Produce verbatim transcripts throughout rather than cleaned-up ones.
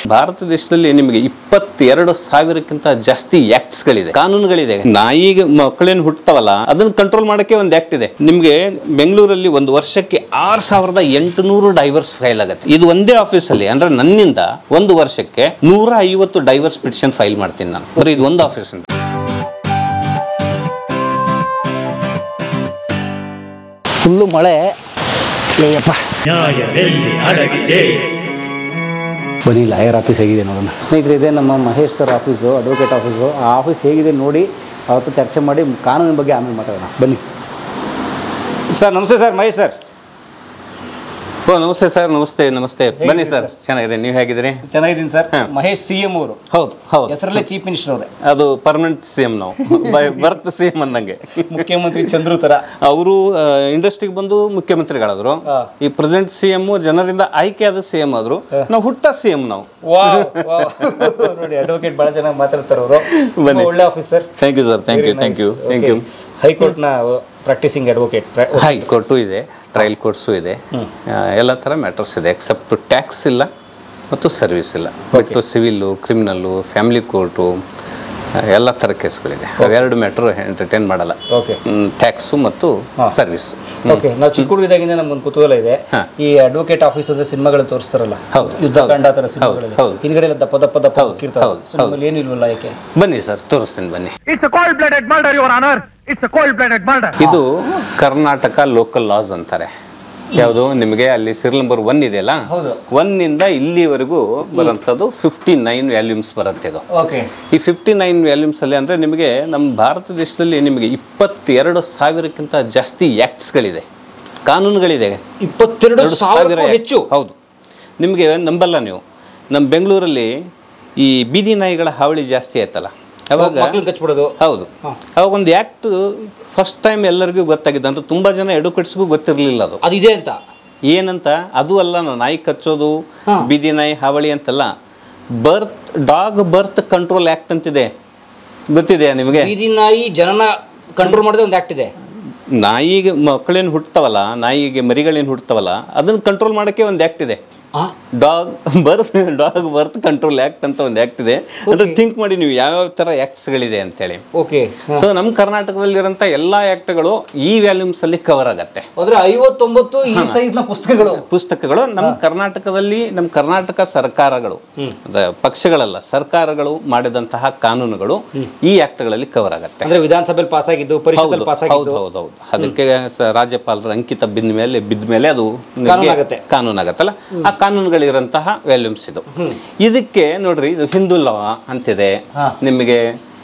ಭಾರತ ದೇಶದಲ್ಲಿ ನಿಮಗೆ ಇಪ್ಪತ್ತೆರಡು ಸಾವಿರಕ್ಕಿಂತ ಜಾಸ್ತಿ ಆಕ್ಟ್ಸ್ ಗಳಿದೆ, ಕಾನೂನುಗಳಿದೆ. ನಾಯಿಗೆ ಮಕ್ಕಳೇನು ಹುಟ್ಟತಾವಲ್ಲ ಅದನ್ನ ಕಂಟ್ರೋಲ್ ಮಾಡಕ್ಕೆ ಒಂದು ಆಕ್ಟ್ ಇದೆ. ನಿಮ್ಗೆ ಬೆಂಗಳೂರಲ್ಲಿ ಒಂದು ವರ್ಷಕ್ಕೆ ಆರ್ ಸಾವಿರದ ಎಂಟುನೂರು ಡೈವರ್ಸ್ ಫೈಲ್ ಆಗುತ್ತೆ. ಇದು ಒಂದೇ ಆಫೀಸ್ ಅಲ್ಲಿ, ಅಂದ್ರೆ ನನ್ನಿಂದ ಒಂದು ವರ್ಷಕ್ಕೆ ನೂರ ಐವತ್ತು ಡೈವರ್ಸ್ ಪಿಟಿಷನ್ ಫೈಲ್ ಮಾಡ್ತೀನಿ ನಾನು, ಬರೀ ಇದು ಒಂದು ಆಫೀಸ್ ಅಂತ. ಫುಲ್ಲು ಮಳೆ. ಬನ್ನಿ ಲಾಯರ್ ಆಫೀಸ್ ಹೇಗಿದೆ ನೋಡೋಣ ಸ್ನೇಹಿತರೆ. ಇದೆ ನಮ್ಮ Mahesh sir office, advocate office. ಆ ಆಫೀಸ್ ಹೇಗಿದೆ ನೋಡಿ ಅವತ್ತು ಚರ್ಚೆ ಮಾಡಿ ಕಾನೂನಿನ ಬಗ್ಗೆ ಆಮೇಲೆ ಮಾತಾಡೋಣ ಬನ್ನಿ. ಸರ್ ನಮಸ್ತೆ ಸರ್, ಮಹೇಶ್ ಸರ್. ಓ ನಮಸ್ತೆ ಸರ್. ನಮಸ್ತೆ ನಮಸ್ತೆ ಬನ್ನಿ ಸರ್. ಚೆನ್ನಾಗಿದೆ, ನೀವು ಹೇಗಿದ್ದೀರಿ? ಚೆನ್ನಾಗಿದ್ದೀನಿ ಸರ್. ಮಹೇಶ್ ಸಿ ಎಂ ಅವರು. ಹೌದು ಹೌದು, ಹೆಸರಲ್ಲೇ ಚೀಫ್ ಮಿನಿಸ್ಟರ್ ಅವರೇ. ಅದು ಪರ್ಮನೆಂಟ್ ಸಿ ಎಂ, ನಾವು ಬೈ ಬರ್ತ್ ಸಿ ಎಂ ಅನ್ನಂಗೆ. ಮುಖ್ಯಮಂತ್ರಿ ಚಂದ್ರು ತರ ಅವರು ಇಂಡಸ್ಟ್ರಿಗೆ ಬಂದು ಮುಖ್ಯಮಂತ್ರಿಗಳಾದ್ರು. ಈ ಪ್ರೆಸೆಂಟ್ ಸಿ ಎಂ ಜನರಿಂದ ಆಯ್ಕೆ ಆದ ಸಿ ಎಂ ಆದ್ರು. ನಾವು ಹುಟ್ಟ ಸಿ ಎಂ ನಾವು. ನೋಡಿ ಅಡ್ವೊಕೇಟ್ ಬಹಳ ಚೆನ್ನಾಗಿ ಮಾತಾಡ್ತಾರೆ ಅವರು. ಒಳ್ಳೆ office sir. Thank you sir. Thank you thank you thank you. High court ನ ಪ್ರಾಕ್ಟೀಸಿಂಗ್ ಅಡ್ವೊಕೇಟ್. ಹೈಕೋರ್ಟು ಇದೆ, ಟ್ರಯಲ್ ಕೋರ್ಟ್ಸು ಇದೆ, ಎಲ್ಲ ಥರ ಮ್ಯಾಟರ್ಸ್ ಇದೆ. ಎಕ್ಸೆಪ್ಟ್ ಟ್ಯಾಕ್ಸ್ ಇಲ್ಲ ಮತ್ತು ಸರ್ವಿಸ್ ಇಲ್ಲ. But civil, criminal, family court ಎಲ್ಲ ಥರ ಕೇಸ್ಗಳಿದೆ. ಅವೆರಡು ಮ್ಯಾಟ್ರು ಎಂಟರ್ಟೈನ್ ಮಾಡಲ್ಲ. ಟ್ಯಾಕ್ಸು ಮತ್ತು ಸರ್ವಿಸ್. ಓಕೆ, ನಾವು ಚಿಕ್ಕ ಹುಡುಗದಾಗಿಂದ ನಮ್ಗೊಂದು ಕುತೂಹಲ ಇದೆ. ಈ ಅಡ್ವೊಕೇಟ್ ಆಫೀಸ್ ಅಂದ್ರೆ ಸಿನಿಮಾಗಳು ತೋರಿಸ್ತಾರಲ್ಲ, ಯುದ್ಧ ಕಾಂಡ ಥರ ಸಿನಿಮಾಗಳಲ್ಲಿ ಹಿಂದ್ಗಡೆ ಎಲ್ಲ ದಪ್ಪ ದಪ್ಪ ದಪ್ಪ ಹಾಕಿರ್ತಾರೆ, ಏನು ಇಲ್ವಲ್ಲ ಯಾಕೆ? ಬನ್ನಿ ಸರ್ ತೋರಿಸ್ತೀನಿ ಬನ್ನಿ. It's a cold-blooded murder, Your Honor. It's a cold-blooded murder. ಇದು ಕರ್ನಾಟಕ ಲೋಕಲ್ ಲಾಸ್ ಅಂತಾರೆ. ಯಾವುದು ನಿಮಗೆ ಅಲ್ಲಿ ಸೀರಿಯಲ್ ನಂಬರ್ ಒನ್ ಇದೆಯಲ್ಲ, ಒನ್ ಇಂದ ಇಲ್ಲಿವರೆಗೂ ಬರುವಂಥದ್ದು ಫಿಫ್ಟಿ ನೈನ್ ವ್ಯಾಲ್ಯೂಮ್ಸ್ ಬರುತ್ತೆ. ಇದು ಈ ಫಿಫ್ಟಿ ನೈನ್ ವ್ಯಾಲ್ಯೂಮ್ಸ್ ಅಲ್ಲಿ ಅಂದ್ರೆ ನಿಮಗೆ ನಮ್ಮ ಭಾರತ ದೇಶದಲ್ಲಿ ನಿಮಗೆ ಇಪ್ಪತ್ತೆರಡು ಸಾವಿರಕ್ಕಿಂತ ಜಾಸ್ತಿ ಆಕ್ಟ್ಸ್ ಗಳಿದೆ, ಕಾನೂನುಗಳಿದೆ. ಇಪ್ಪತ್ತೆರಡು ಸಾವಿರ ಹೆಚ್ಚು. ಹೌದು, ನಿಮಗೆ ನಂಬಲ್ಲ ನೀವು. ನಮ್ಮ ಬೆಂಗಳೂರಲ್ಲಿ ಈ ಬೀದಿ ನಾಯಿಗಳ ಹಾವಳಿ ಜಾಸ್ತಿ ಆಯ್ತಲ್ಲ, ಅವಾಗ ಹೌದು, ಅವಾಗ ಒಂದು ಆ್ಯಕ್ಟ್ ಫಸ್ಟ್ ಟೈಮ್ ಎಲ್ಲರಿಗೂ ಗೊತ್ತಾಗಿದ್ದು. ಅಂದ್ರೆ ತುಂಬ ಜನ ಎಡುಕೇಟ್ಸ್ಗೂ ಗೊತ್ತಿರಲಿಲ್ಲ ಅದು ಅದಿದೆ ಅಂತ. ಏನಂತ ಅದು ಅಲ್ಲ, ನಾಯಿ ಕಚ್ಚೋದು, ಬೀದಿ ನಾಯಿ ಹಾವಳಿ ಅಂತಲ್ಲ. Birth dog birth control act ಅಂತಿದೆ, ಗೊತ್ತಿದೆಯಾ ನಿಮಗೆ? ಬೀದಿ ನಾಯಿ ಜನನ ಕಂಟ್ರೋಲ್ ಮಾಡಿದ ಒಂದು ಆ್ಯಕ್ಟ್ ಇದೆ. ನಾಯಿಗೆ ಮಕ್ಕಳೇನು ಹುಟ್ಟತಾವಲ್ಲ, ನಾಯಿಗೆ ಮರಿಗಳೇನು ಹುಟ್ಟತಾವಲ್ಲ ಅದನ್ನು ಕಂಟ್ರೋಲ್ ಮಾಡೋಕ್ಕೆ ಒಂದು ಆ್ಯಕ್ಟ್ ಇದೆ. Dog birth dog birth control act ಅಂತ ಒಂದು ಆ್ಯಕ್ಟ್ ಇದೆ. ಅಂದ್ರೆ ಥಿಂಕ್ ಮಾಡಿ ನೀವು ಯಾವ್ಯಾವ ಥರ ಆ್ಯಕ್ಟ್ಸ್ಗಳಿದೆ ಅಂತೇಳಿ. ಓಕೆ, ಸೊ ನಮ್ಮ ಕರ್ನಾಟಕದಲ್ಲಿರೋಂಥ ಎಲ್ಲ ಆ್ಯಕ್ಟ್ಗಳು ಈ ವ್ಯಾಲ್ಯೂಮ್ಸ್ ಅಲ್ಲಿ ಕವರ್ ಆಗತ್ತೆ. ಅಂದ್ರೆ ಐವತ್ತೊಂಬತ್ತು ಈ ಸೈಜ್ನ ಪುಸ್ತಕಗಳು ಪುಸ್ತಕಗಳು ನಮ್ಮ ಕರ್ನಾಟಕದಲ್ಲಿ, ನಮ್ಮ ಕರ್ನಾಟಕ ಸರ್ಕಾರಗಳು, ಪಕ್ಷಗಳಲ್ಲ ಸರ್ಕಾರಗಳು ಮಾಡಿದಂತಹ ಕಾನೂನುಗಳು ಈ ಆ್ಯಕ್ಟ್ಗಳಲ್ಲಿ ಕವರ್ ಆಗತ್ತೆ. ಅಂದ್ರೆ ವಿಧಾನಸಭೆಯಲ್ಲಿ ಪಾಸ್ ಆಗಿದ್ದು, ಪರಿಷತ್ತಲ್ಲಿ ಪಾಸ್ ಆಗಿದ್ದು. ಹೌದು ಹೌದು, ಅದಕ್ಕೆ ರಾಜ್ಯಪಾಲರ ಅಂಕಿತ ಬಿದ್ದ ಮೇಲೆ ಬಿದ್ದ ಮೇಲೆ ಅದು ಕಾನೂನು ಆಗತ್ತಲ್ಲ, ಆ ಕಾನೂನುಗಳಿರಂತಹ ವ್ಯಾಲ್ಯೂಮ್ಸ್ ಇದು. ಇದಕ್ಕೆ ನೋಡ್ರಿ, ಇದು ಹಿಂದೂ ಲಾ ಅಂತಿದೆ ನಿಮಗೆ.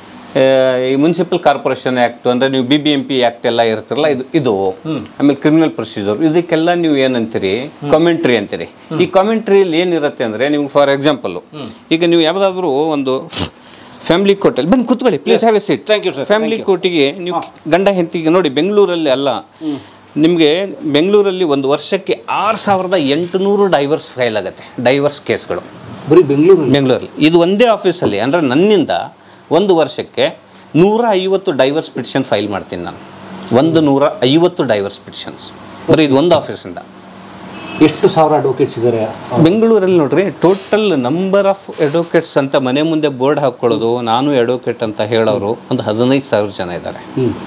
ಈ ಮುನ್ಸಿಪಲ್ ಕಾರ್ಪೊರೇಷನ್ ಆ್ಯಕ್ಟ್ ಅಂದ್ರೆ ನೀವು B B M P act ಎಲ್ಲ ಇರ್ತಿರಲ್ಲ, ಇದು ಇದು ಆಮೇಲೆ ಕ್ರಿಮಿನಲ್ ಪ್ರೊಸೀಜರ್. ಇದಕ್ಕೆಲ್ಲ ನೀವು ಏನಂತೀರಿ? ಕಾಮೆಂಟ್ರಿ ಅಂತೀರಿ. ಈ ಕಾಮೆಂಟ್ರಿಯಲ್ಲಿ ಏನಿರುತ್ತೆ ಅಂದ್ರೆ, ನಿಮ್ಗೆ ಫಾರ್ ಎಕ್ಸಾಂಪಲ್ ಈಗ ನೀವು ಯಾವುದಾದ್ರೂ ಒಂದು ಫ್ಯಾಮಿಲಿ ಕೋರ್ಟಲ್ಲಿ ಬಂದು ಕೂತ್ಕೊಳ್ಳಿ, please have a seat. Thank you sir. Family ಕೋರ್ಟಿಗೆ ನೀವು ಗಂಡ ಹೆಂಡತಿಗೆ ನೋಡಿ, ಬೆಂಗಳೂರಲ್ಲಿ ಅಲ್ಲ, ನಿಮಗೆ ಬೆಂಗಳೂರಲ್ಲಿ ಒಂದು ವರ್ಷಕ್ಕೆ ಆರು ಸಾವಿರದ ಎಂಟುನೂರು ಡೈವರ್ಸ್ ಫೈಲ್ ಆಗುತ್ತೆ, ಡೈವರ್ಸ್ ಕೇಸ್ಗಳು ಬರೀ ಬೆಂಗಳೂರು ಬೆಂಗಳೂರಲ್ಲಿ. ಇದು ಒಂದೇ ಆಫೀಸಲ್ಲಿ, ಅಂದರೆ ನನ್ನಿಂದ ಒಂದು ವರ್ಷಕ್ಕೆ ನೂರ ಐವತ್ತು ಡೈವರ್ಸ್ ಪಿಟಿಷನ್ ಫೈಲ್ ಮಾಡ್ತೀನಿ ನಾನು. ಒಂದು ನೂರ ಐವತ್ತು ಡೈವರ್ಸ್ ಪಿಟಿಷನ್ಸ್ ಬರೀ ಇದು ಒಂದು ಆಫೀಸಿಂದ. ಎಷ್ಟು ಸಾವಿರ ಅಡ್ವೊಕೇಟ್ಸ್ ಇದ್ದಾರೆ ಬೆಂಗಳೂರಲ್ಲಿ? ನೋಡ್ರಿ, ಟೋಟಲ್ ನಂಬರ್ ಆಫ್ ಅಡ್ವೊಕೇಟ್ಸ್ ಅಂತ ಮನೆ ಮುಂದೆ ಬೋರ್ಡ್ ಹಾಕ್ಕೊಳ್ಳೋದು, ನಾನು ಅಡ್ವೊಕೇಟ್ ಅಂತ ಹೇಳೋರು ಒಂದು ಹದಿನೈದು ಸಾವಿರ ಜನ ಇದ್ದಾರೆ.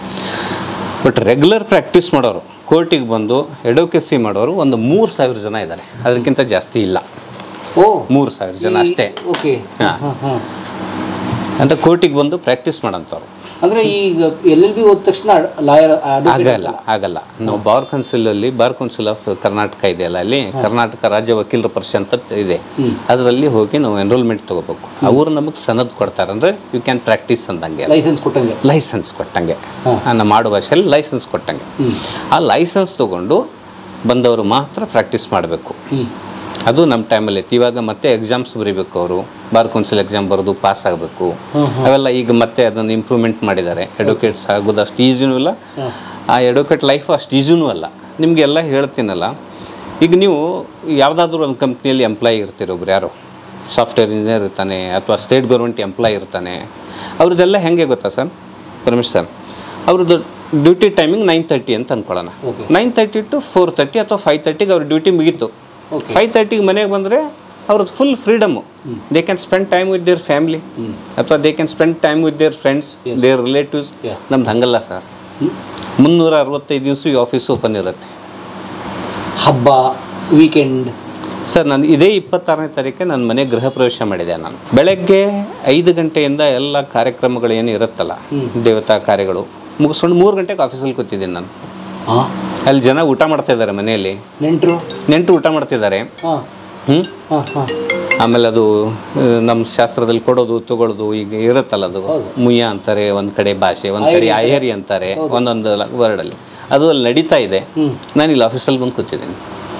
ಬಟ್ ರೆಗ್ಯುಲರ್ ಪ್ರಾಕ್ಟೀಸ್ ಮಾಡೋರು, ಕೋರ್ಟಿಗೆ ಬಂದು ಅಡ್ವೊಕೇಸಿ ಮಾಡೋರು ಒಂದು ಮೂರು ಸಾವಿರ ಜನ ಇದ್ದಾರೆ, ಅದಕ್ಕಿಂತ ಜಾಸ್ತಿ ಇಲ್ಲ. ಓ, ಮೂರು ಸಾವಿರ ಜನ ಅಷ್ಟೇ. ಓಕೆ, ಹಾಂ, ಅಂದರೆ ಕೋರ್ಟಿಗೆ ಬಂದು ಪ್ರಾಕ್ಟೀಸ್ ಮಾಡೋಂಥವ್ರು. ಅಂದರೆ ಈಗ ಎಲ್ ಎಲ್ ಬಿ ಹೋದ ತಕ್ಷಣ ಲಾಯರ್ ಆಗಲ್ಲ ಆಗಲ್ಲ ನಾವು ಬಾರ್ ಕೌನ್ಸಿಲಲ್ಲಿ, ಬಾರ್ ಕೌನ್ಸಿಲ್ ಆಫ್ ಕರ್ನಾಟಕ ಇದೆಯಲ್ಲ, ಅಲ್ಲಿ ಕರ್ನಾಟಕ ರಾಜ್ಯ ವಕೀಲರ ಪರಿಷತ್ ಅಂತ ಇದೆ, ಅದರಲ್ಲಿ ಹೋಗಿ ನಾವು ಎನ್ರೋಲ್ಮೆಂಟ್ ತೊಗೋಬೇಕು. ಅವರು ನಮಗೆ ಸನದ್ ಕೊಡ್ತಾರೆ, ಅಂದರೆ ಯು ಕ್ಯಾನ್ ಪ್ರಾಕ್ಟೀಸ್ ಅಂದಂಗೆ, ಲೈಸೆನ್ಸ್ ಕೊಟ್ಟಂಗೆ ಲೈಸೆನ್ಸ್ ಕೊಟ್ಟಂಗೆ ನಮ್ಮ ಮಾಡುವ ಭಾಷೆಯಲ್ಲಿ ಲೈಸೆನ್ಸ್ ಕೊಟ್ಟಂಗೆ. ಆ ಲೈಸೆನ್ಸ್ ತೊಗೊಂಡು ಬಂದವರು ಮಾತ್ರ ಪ್ರಾಕ್ಟೀಸ್ ಮಾಡಬೇಕು. ಅದು ನಮ್ಮ ಟೈಮಲ್ಲಿ ಇತ್ತು. ಇವಾಗ ಮತ್ತೆ ಎಕ್ಸಾಮ್ಸ್ ಬರೀಬೇಕು, ಅವರು ಬಾರ್ ಕೌನ್ಸಿಲ್ ಎಕ್ಸಾಮ್ ಬರೋದು ಪಾಸ್ ಆಗಬೇಕು. ಅವೆಲ್ಲ ಈಗ ಮತ್ತೆ ಅದನ್ನು ಇಂಪ್ರೂವ್ಮೆಂಟ್ ಮಾಡಿದ್ದಾರೆ. ಅಡ್ವೊಕೇಟ್ಸ್ ಆಗೋದು ಅಷ್ಟು ಈಸಿನೂ ಇಲ್ಲ, ಆ ಅಡ್ವೊಕೇಟ್ ಲೈಫು ಅಷ್ಟು ಈಸಿನೂ ಅಲ್ಲ. ನಿಮಗೆಲ್ಲ ಹೇಳ್ತೀನಲ್ಲ, ಈಗ ನೀವು ಯಾವುದಾದ್ರೂ ಒಂದು ಕಂಪ್ನಿಯಲ್ಲಿ ಎಂಪ್ಲಾಯಿ ಇರ್ತೀರಿ, ಒಬ್ರು ಯಾರು ಸಾಫ್ಟ್ವೇರ್ ಇಂಜಿನಿಯರ್ ಇರ್ತಾನೆ ಅಥವಾ ಸ್ಟೇಟ್ ಗೌರ್ಮೆಂಟ್ ಎಂಪ್ಲಾಯಿ ಇರ್ತಾನೆ. ಅವ್ರದ್ದೆಲ್ಲ ಹೇಗೆ ಗೊತ್ತಾ ಸರ್, ಪರಮೇಶ್ ಸರ್, ಅವ್ರದ್ದು ಡ್ಯೂಟಿ ಟೈಮಿಂಗ್ ನೈನ್ ತರ್ಟಿ ಅಂತ ಅಂದ್ಕೊಳ್ಳೋಣ. Nine thirty to four thirty ಅಥವಾ ಫೈವ್ ತರ್ಟಿಗೆ ಅವ್ರ ಡ್ಯೂಟಿ ಮುಗೀತು. ಫೈವ್ ತರ್ಟಿಗೆ ಮನೆಗೆ ಬಂದರೆ ಅವ್ರದ್ದು full freedom. They can spend time with their family ಅಥವಾ they can spend time with their friends their relatives. ನಮ್ದು ಹಂಗಲ್ಲ ಸರ್, ಮುನ್ನೂರ ಅರವತ್ತೈದು ದಿವಸ ಈ ಆಫೀಸ್ ಓಪನ್ ಇರುತ್ತೆ. ಹಬ್ಬ, ವೀಕೆಂಡ್. ಸರ್ ನಾನು ಇದೇ ಇಪ್ಪತ್ತಾರನೇ ತಾರೀಕೆ ನನ್ನ ಮನೆ ಗೃಹ ಪ್ರವೇಶ ಮಾಡಿದೆ. ನಾನು ಬೆಳಗ್ಗೆ ಐದು ಗಂಟೆಯಿಂದ ಎಲ್ಲ ಕಾರ್ಯಕ್ರಮಗಳು ಏನು ಇರುತ್ತಲ್ಲ, ದೇವತಾ ಕಾರ್ಯಗಳು ಮುಗಿಸ್ಕೊಂಡು ಮೂರು ಗಂಟೆಗೆ ಆಫೀಸಲ್ಲಿ ಕೂತಿದ್ದೀನಿ ನಾನು. ಅಲ್ಲಿ ಜನ ಊಟ ಮಾಡ್ತಾ ಇದ್ದಾರೆ, ಮನೆಯಲ್ಲಿ ನೆಂಟರು ನೆಂಟರು ಊಟ ಮಾಡ್ತಿದ್ದಾರೆ. ಹ್ಞೂ ಆಮೇಲೆ ಅದು ನಮ್ಮ ಶಾಸ್ತ್ರದಲ್ಲಿ ಕೊಡೋದು ತಗೊಳ್ಳೋದು ಈಗ ಇರುತ್ತಲ್ಲ, ಅದು ಮುಯ್ಯ ಅಂತಾರೆ ಒಂದು ಕಡೆ ಭಾಷೆ, ಒಂದು ಕಡೆ ಆಯರಿ ಅಂತಾರೆ ಒಂದೊಂದು ವರ್ಡಲ್ಲಿ, ಅದು ಅಲ್ಲಿ ನಡೀತಾ ಇದೆ. ನಾನು ಇಲ್ಲಿ ಆಫೀಸಲ್ಲಿ ಬಂದು ಕೂತಿದ್ದೀನಿ.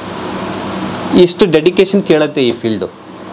ಇಷ್ಟು ಡೆಡಿಕೇಶನ್ ಕೇಳುತ್ತೆ ಈ ಫೀಲ್ಡು.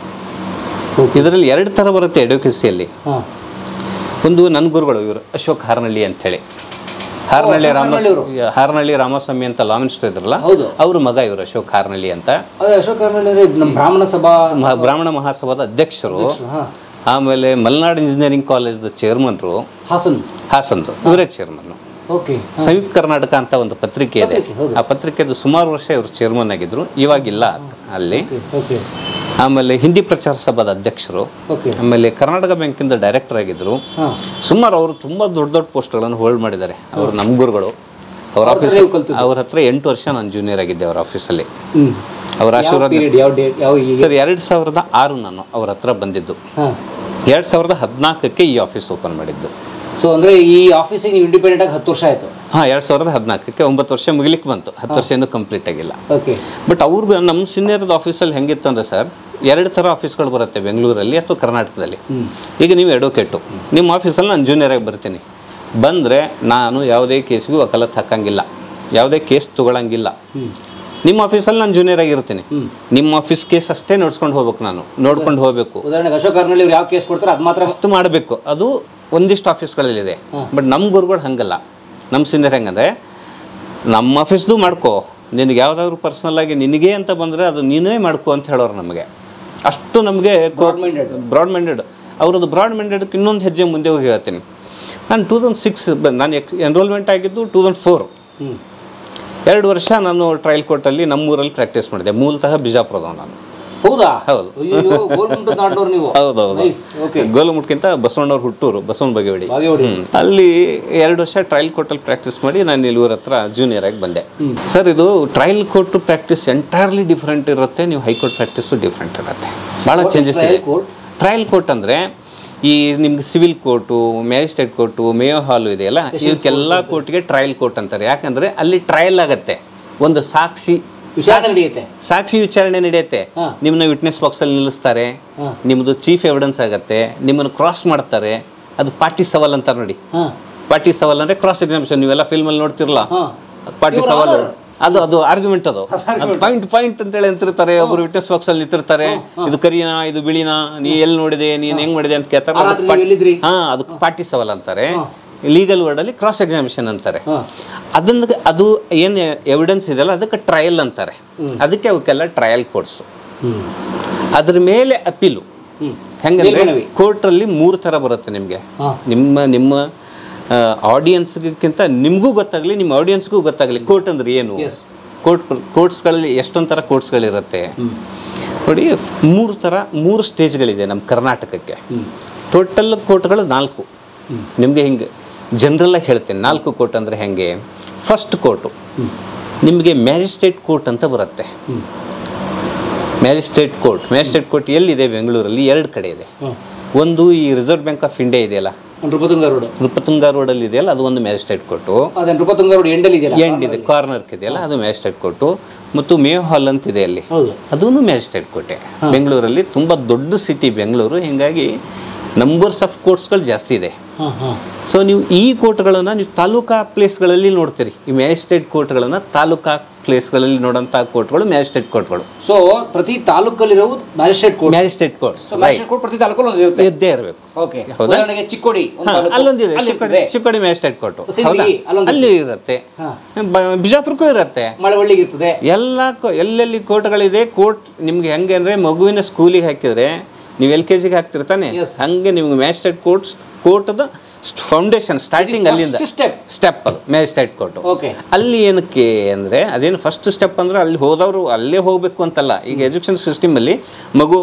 ಇದರಲ್ಲಿ ಎರಡು ಥರ ಬರುತ್ತೆ ಅಡ್ವೊಕೇಸಿಯಲ್ಲಿ. ಒಂದು ನನ್ನ ಗುರುಗಳು ಇವರು ಅಶೋಕ್ ಹಾರನಹಳ್ಳಿ ಅಂಥೇಳಿ, ಹಾರನಹಳ್ಳಿ ರಾಮ ಹಾರನಹಳ್ಳಿ ರಾಮಸ್ವಾಮಿ ಅಂತ ಲಾ ಮಿನಿಸ್ಟರ್ ಇದ್ರಲ್ಲ, ಅವ್ರ ಮಗ ಇವರು ಅಶೋಕ್ ಹಾರನಹಳ್ಳಿ ಅಂತ. ಅಶೋಕ್ ಹಾರನಹಳ್ಳಿ ಬ್ರಾಹ್ಮಣ ಸಭಾ ಬ್ರಾಹ್ಮಣ ಮಹಾಸಭಾದ ಅಧ್ಯಕ್ಷರು. ಆಮೇಲೆ ಮಲ್ನಾಡ್ ಇಂಜಿನಿಯರಿಂಗ್ ಕಾಲೇಜ್ದ ಚೇರ್ಮನ್ರು, ಹಾಸನ್ ಹಾಸನ್ದು ಇವರೇ ಚೇರ್ಮನ್. ಸಂಯುಕ್ತ ಕರ್ನಾಟಕ ಅಂತ ಒಂದು ಪತ್ರಿಕೆ ಇದೆ, ಆ ಪತ್ರಿಕೆದು ಸುಮಾರು ವರ್ಷ ಇವರು ಚೇರ್ಮನ್ ಆಗಿದ್ರು, ಇವಾಗಿಲ್ಲ ಅಲ್ಲಿ. ಆಮೇಲೆ ಹಿಂದಿ ಪ್ರಚಾರ ಸಭಾದ ಅಧ್ಯಕ್ಷರು, ಆಮೇಲೆ ಕರ್ನಾಟಕ ಬ್ಯಾಂಕಿಂದ ಡೈರೆಕ್ಟರ್ ಆಗಿದ್ರು. ಸುಮಾರು ಅವರು ತುಂಬ ದೊಡ್ಡ ದೊಡ್ಡ ಪೋಸ್ಟ್ಗಳನ್ನು ಹೋಲ್ಡ್ ಮಾಡಿದ್ದಾರೆ. ಅವರು ನಮ್ಮ ಗುರುಗಳು. ಅವ್ರ ಆಫೀಸ್ ಅವ್ರ ಹತ್ರ ಎಂಟು ವರ್ಷ ನಾನು ಜೂನಿಯರ್ ಆಗಿದ್ದೆ ಅವ್ರ ಆಫೀಸಲ್ಲಿ. ಅವ್ರ ಆಶೀರ್ವಾದ ಸರ್ ಎರಡು ಸಾವಿರದ ಆರು ನಾನು ಅವ್ರ ಹತ್ರ ಬಂದಿದ್ದು. ಎರಡು ಸಾವಿರದ ಹದಿನಾಲ್ಕಕ್ಕೆ ಈ ಆಫೀಸ್ ಓಪನ್ ಮಾಡಿದ್ದು. ಸೊ ಅಂದರೆ ಈ ಆಫೀಸಿಗೆ ನೀವು ಇಂಡಿಪೆಂಡೆಂಟ್ ಆಗಿ ಹತ್ತು ವರ್ಷ ಆಯಿತು. ಹಾಂ, ಎರಡು ಸಾವಿರದ ಹದಿನಾಲ್ಕಕ್ಕೆ ಒಂಬತ್ತು ವರ್ಷ ಮುಗಿಲಿಕ್ಕೆ ಬಂತು. ಹತ್ತು ವರ್ಷ ಇನ್ನೂ ಕಂಪ್ಲೀಟ್ ಆಗಿಲ್ಲ. ಓಕೆ. ಬಟ್ ಅವ್ರಿಗೆ ನಮ್ಮ ಸೀನಿಯರ್ದ ಆಫೀಸಲ್ಲಿ ಹೆಂಗಿತ್ತು ಅಂದರೆ ಸರ್, ಎರಡು ಥರ ಆಫೀಸ್ಗಳು ಬರುತ್ತೆ ಬೆಂಗಳೂರಲ್ಲಿ ಅಥವಾ ಕರ್ನಾಟಕದಲ್ಲಿ. ಈಗ ನೀವು ಅಡ್ವೊಕೇಟು, ನಿಮ್ಮ ಆಫೀಸಲ್ಲಿ ನಾನು ಜೂನಿಯರಾಗಿ ಬರ್ತೀನಿ. ಬಂದರೆ ನಾನು ಯಾವುದೇ ಕೇಸಿಗೂ ವಕಾಲತ್ ಹಾಕಂಗಿಲ್ಲ, ಯಾವುದೇ ಕೇಸ್ ತೊಗೊಳಂಗಿಲ್ಲ. ನಿಮ್ಮ ಆಫೀಸಲ್ಲಿ ನಾನು ಜೂನಿಯರ್ ಆಗಿರ್ತೀನಿ, ನಿಮ್ಮ ಆಫೀಸ್ ಕೇಸ್ ಅಷ್ಟೇ ನೋಡ್ಸ್ಕೊಂಡು ಹೋಗ್ಬೇಕು, ನಾನು ನೋಡ್ಕೊಂಡು ಹೋಗಬೇಕು. ಉದಾಹರಣೆಗೆ ಅಶೋಕ್ ಹಾರನಹಳ್ಳಿ ಅವ್ರು ಯಾವ ಕೇಸ್ ಕೊಡ್ತಾರೆ ಅದು ಮಾತ್ರ ಅಷ್ಟು ಮಾಡಬೇಕು. ಅದು ಒಂದಿಷ್ಟು ಆಫೀಸ್ಗಳಲ್ಲಿದೆ. ಬಟ್ ನಮ್ಮ ಗುರುಗಳು ಹಾಗಲ್ಲ. ನಮ್ಮ ಸೀನಿಯರ್ ಹೆಂಗಂದರೆ, ನಮ್ಮ ಆಫೀಸ್ದು ಮಾಡ್ಕೋ, ನಿನಗೆ ಯಾವುದಾದ್ರು ಪರ್ಸ್ನಲ್ಲಾಗಿ ನಿನಗೆ ಅಂತ ಬಂದರೆ ಅದು ನೀನೇ ಮಾಡ್ಕೋ ಅಂತ ಹೇಳೋರು ನಮಗೆ. ಅಷ್ಟು ನಮಗೆ ಬ್ರಾಡ್ ಮೈಂಡೆಡ್ ಬ್ರಾಡ್ ಮೈಂಡೆಡ್ ಅವ್ರದ್ದು ಬ್ರಾಡ್ ಮೈಂಡೆಡ್ಗೆ ಇನ್ನೊಂದು ಹೆಜ್ಜೆ ಮುಂದೆ ಹೋಗಿ ಹೇಳ್ತೀನಿ. ನಾನು ಟೂ ತೌಸಂಡ್ ಸಿಕ್ಸ್ ನಾನು ಎಕ್ಸ್ ಎನ್ರೋಲ್ಮೆಂಟ್ ಆಗಿದ್ದು ಟೂ ತೌಸಂಡ್ ಫೋರ್. ಎರಡು ವರ್ಷ ನಾನು ಟ್ರಯಲ್ ಕೋರ್ಟಲ್ಲಿ ನಮ್ಮೂರಲ್ಲಿ ಪ್ರಾಕ್ಟೀಸ್ ಮಾಡಿದೆ. ಮೂಲತಃ ಬಿಜಾಪುರದವ ನಾನು. ಹೌದಾ? ಹೌದು ಹೌದೌದು. ಗೋಲುಮುಟ್ಕಿಂತ ಬಸವಣ್ಣವ್ರ ಹುಟ್ಟೂರು, ಬಸವನ ಬಗೆವಡಿ. ಅಲ್ಲಿ ಎರಡು ವರ್ಷ ಟ್ರಯಲ್ ಕೋರ್ಟಲ್ಲಿ ಪ್ರಾಕ್ಟೀಸ್ ಮಾಡಿ ನಾನು ಇಲ್ಲಿ ಊರ ಹತ್ರ ಜೂನಿಯರ್ ಆಗಿ ಬಂದೆ. ಸರ್, ಇದು trial court practice entirely different ಇರುತ್ತೆ, ನೀವು ಹೈಕೋರ್ಟ್ ಪ್ರಾಕ್ಟೀಸು ಡಿಫ್ರೆಂಟ್ ಇರುತ್ತೆ, ಭಾಳ ಚೇಂಜಸ್ ಇದೆ. ಟ್ರಯಲ್ ಕೋರ್ಟ್ ಅಂದರೆ ಈ ನಿಮ್ಗೆ civil court, magistrate court, Mayo hall ಇದೆಯಲ್ಲ, ಇವಕ್ಕೆಲ್ಲ ಕೋರ್ಟ್ಗೆ ಟ್ರಯಲ್ ಕೋರ್ಟ್ ಅಂತಾರೆ. ಯಾಕಂದರೆ ಅಲ್ಲಿ ಟ್ರಯಲ್ ಆಗತ್ತೆ, ಒಂದು ಸಾಕ್ಷಿ ಸಾಕ್ಷಿ ವಿಚಾರಣೆ ನಡೆಯುತ್ತೆ. ನಿಮ್ಮನ್ನ ವಿಟ್ನೆಸ್ ಬಾಕ್ಸಲ್ಲಿ ನಿಲ್ಲಿಸ್ತಾರೆ, ನಿಮ್ಮದು ಚೀಫ್ ಎವಿಡೆನ್ಸ್ ಆಗುತ್ತೆ, ನಿಮ್ಮನ್ನು ಕ್ರಾಸ್ ಮಾಡ್ತಾರೆ. ಅದು ಪಾರ್ಟಿ ಸವಾಲ್ ಅಂತಾರೆ ನೋಡಿ. ಪಾರ್ಟಿ ಸವಾಲ್ ಅಂದರೆ ಕ್ರಾಸ್ ಎಕ್ಸಾಮಿನೇಷನ್. ನೀವೆಲ್ಲ ಫಿಲ್ಮಲ್ಲಿ ನೋಡ್ತಿರಲ್ಲ, ಪಾರ್ಟಿ ಸವಾಲು ಅದು ಅದು ಆರ್ಗ್ಯುಮೆಂಟ್. ಅದು ಅದು ಪಾಯಿಂಟ್ ಪಾಯಿಂಟ್ ಅಂತೇಳಿ ಅಂತಿರ್ತಾರೆ. ಒಬ್ಬರು ವಿಟ್ನೆಸ್ ಬಾಕ್ಸಲ್ಲಿ ನಿಂತಿರ್ತಾರೆ, ಇದು ಕರಿನಾ ಇದು ಬಿಳಿನಾ, ನೀ ಎಲ್ಲಿ ನೋಡಿದೆ, ನೀನು ಹೆಂಗೆ ಮಾಡಿದೆ ಅಂತ ಕೇಳ್ತಾರೆ. ಹಾಂ, ಅದಕ್ಕೆ ಪಾರ್ಟಿ ಸವಾಲ್ ಅಂತಾರೆ. ಲೀಗಲ್ ವರ್ಡಲ್ಲಿ ಕ್ರಾಸ್ ಎಕ್ಸಾಮಿನೇಷನ್ ಅಂತಾರೆ. ಅದನ್ನ ಅದು ಏನು ಎವಿಡೆನ್ಸ್ ಇದೆಯಲ್ಲ ಅದಕ್ಕೆ ಟ್ರಯಲ್ ಅಂತಾರೆ. ಅದಕ್ಕೆ ಅವಕ್ಕೆಲ್ಲ ಟ್ರಯಲ್ ಕೋರ್ಟ್ಸು. ಅದ್ರ ಮೇಲೆ ಅಪೀಲು. ಹೆಂಗಂದ್ರೆ ಕೋರ್ಟಲ್ಲಿ ಮೂರು ಥರ ಬರುತ್ತೆ ನಿಮಗೆ. ನಿಮ್ಮ ನಿಮ್ಮ ಆಡಿಯನ್ಸ್ಗಿಂತ ನಿಮಗೂ ಗೊತ್ತಾಗಲಿ, ನಿಮ್ಮ ಆಡಿಯನ್ಸ್ಗೂ ಗೊತ್ತಾಗಲಿ ಕೋರ್ಟ್ ಅಂದ್ರೆ ಏನು. ಕೋರ್ಟ್ ಕೋರ್ಟ್ಸ್ಗಳಲ್ಲಿ ಎಷ್ಟೊಂದು ಥರ ಕೋರ್ಟ್ಸ್ಗಳಿರುತ್ತೆ ನೋಡಿ. ಮೂರು ಥರ ಮೂರು ಸ್ಟೇಜ್ಗಳಿದೆ ನಮ್ಮ ಕರ್ನಾಟಕಕ್ಕೆ. ಟೋಟಲ್ ಕೋರ್ಟ್ಗಳು ನಾಲ್ಕು. ನಿಮಗೆ ಹಿಂಗೆ ಜನರಲ್ಲಾಗಿ ಹೇಳ್ತೇನೆ, ನಾಲ್ಕು ಕೋರ್ಟ್ ಅಂದರೆ ಹೆಂಗೆ. ಫಸ್ಟ್ ಕೋರ್ಟು ನಿಮಗೆ ಮ್ಯಾಜಿಸ್ಟ್ರೇಟ್ ಕೋರ್ಟ್ ಅಂತ ಬರುತ್ತೆ. ಮ್ಯಾಜಿಸ್ಟ್ರೇಟ್ ಕೋರ್ಟ್ ಮ್ಯಾಜಿಸ್ಟ್ರೇಟ್ ಕೋರ್ಟ್ ಎಲ್ಲಿದೆ? ಬೆಂಗಳೂರಲ್ಲಿ ಎರಡು ಕಡೆ ಇದೆ. ಒಂದು ಈ ರಿಸರ್ವ್ ಬ್ಯಾಂಕ್ ಆಫ್ ಇಂಡಿಯಾ ಇದೆಯಲ್ಲ, ನೃಪತುಂಗ ರೋಡ್ ನೃಪತುಂಗ ರೋಡಲ್ಲಿ ಇದೆಯಲ್ಲ, ಅದು ಒಂದು ಮ್ಯಾಜಿಸ್ಟ್ರೇಟ್ ಕೋರ್ಟು. ನೃಪತುಂಗ ರೋಡ್ ಎಂಡಲ್ಲಿ ಎಂಡ್ ಇದೆ, ಕಾರ್ನರ್ಕ್ ಇದೆಯಲ್ಲ, ಅದು ಮ್ಯಾಜಿಸ್ಟ್ರೇಟ್ ಕೋರ್ಟು. ಮತ್ತು ಮೇಯೋ ಹಾಲ್ ಅಂತ ಇದೆ ಅಲ್ಲಿ, ಅದೂ ಮ್ಯಾಜಿಸ್ಟ್ರೇಟ್ ಕೋರ್ಟೆ. ಬೆಂಗಳೂರಲ್ಲಿ ತುಂಬ ದೊಡ್ಡ ಸಿಟಿ ಬೆಂಗಳೂರು, ಹೀಗಾಗಿ ನಂಬರ್ಸ್ ಆಫ್ ಕೋರ್ಟ್ಸ್ಗಳು ಜಾಸ್ತಿ ಇದೆ. ಸೊ ನೀವು ಈ ಕೋರ್ಟ್ಗಳನ್ನು ನೀವು ತಾಲೂಕಾ ಪ್ಲೇಸ್ಗಳಲ್ಲಿ ನೋಡ್ತೀರಿ. ಈ ಮ್ಯಾಜಿಸ್ಟ್ರೇಟ್ ಕೋರ್ಟ್ಗಳನ್ನು ತಾಲೂಕಾ ಪ್ಲೇಸ್ಗಳಲ್ಲಿ ನೋಡೋಂಥ ಕೋರ್ಟ್ಗಳು ಮ್ಯಾಜಿಸ್ಟ್ರೇಟ್ ಕೋರ್ಟ್ಗಳು. ಸೊ ಪ್ರತಿ ತಾಲೂಕಲ್ಲಿರೋ magistrate court magistrate courts magistrate court ಪ್ರತಿ ತಾಲೂಕಲ್ಲಿ ಇದ್ದೇ ಇರಬೇಕು. ಓಕೆ. ಉದಾಹರಣೆಗೆ ಚಿಕ್ಕೋಡಿ ಅಲ್ಲೊಂದಿದೆ, ಚಿಕ್ಕೋಡಿ ಚಿಕ್ಕೋಡಿ ಮ್ಯಾಜಿಸ್ಟ್ರೇಟ್ ಕೋರ್ಟು ಅಲ್ಲಿ ಇರುತ್ತೆ. ಬಿಜಾಪುರಕ್ಕೂ ಇರುತ್ತೆ, ಮಳವಳ್ಳಿಗೆ ಇರ್ತದೆ. ಎಲ್ಲ ಎಲ್ಲೆಲ್ಲಿ ಕೋರ್ಟ್ಗಳಿದೆ. ಕೋರ್ಟ್ ನಿಮ್ಗೆ ಹೆಂಗೆ ಅಂದರೆ ಮಗುವಿನ ಸ್ಕೂಲಿಗೆ ಹಾಕಿದರೆ ನೀವು ಎಲ್ ಕೆ ಜಿಗೆ ಹಾಕ್ತಿರ್ತಾನೆ, ಹಂಗೆ ನಿಮ್ಗೆ ಮ್ಯಾಜಿಸ್ಟ್ರೇಟ್ ಕೋರ್ಟ್ಸ್ ಕೋರ್ಟ್ದು ಫೌಂಡೇಶನ್ ಸ್ಟಾರ್ಟಿಂಗ್ ಅಲ್ಲಿಂದ ಸ್ಟೆಪ್ ಅದು ಮ್ಯಾಜಿಸ್ಟ್ರೇಟ್ ಕೋರ್ಟು. ಅಲ್ಲಿ ಏನಕ್ಕೆ ಅಂದರೆ ಅದೇನು ಫಸ್ಟ್ ಸ್ಟೆಪ್ ಅಂದರೆ ಅಲ್ಲಿ ಹೋದವರು ಅಲ್ಲೇ ಹೋಗಬೇಕು ಅಂತಲ್ಲ. ಈಗ ಎಜುಕೇಷನ್ ಸಿಸ್ಟಮಲ್ಲಿ ಮಗು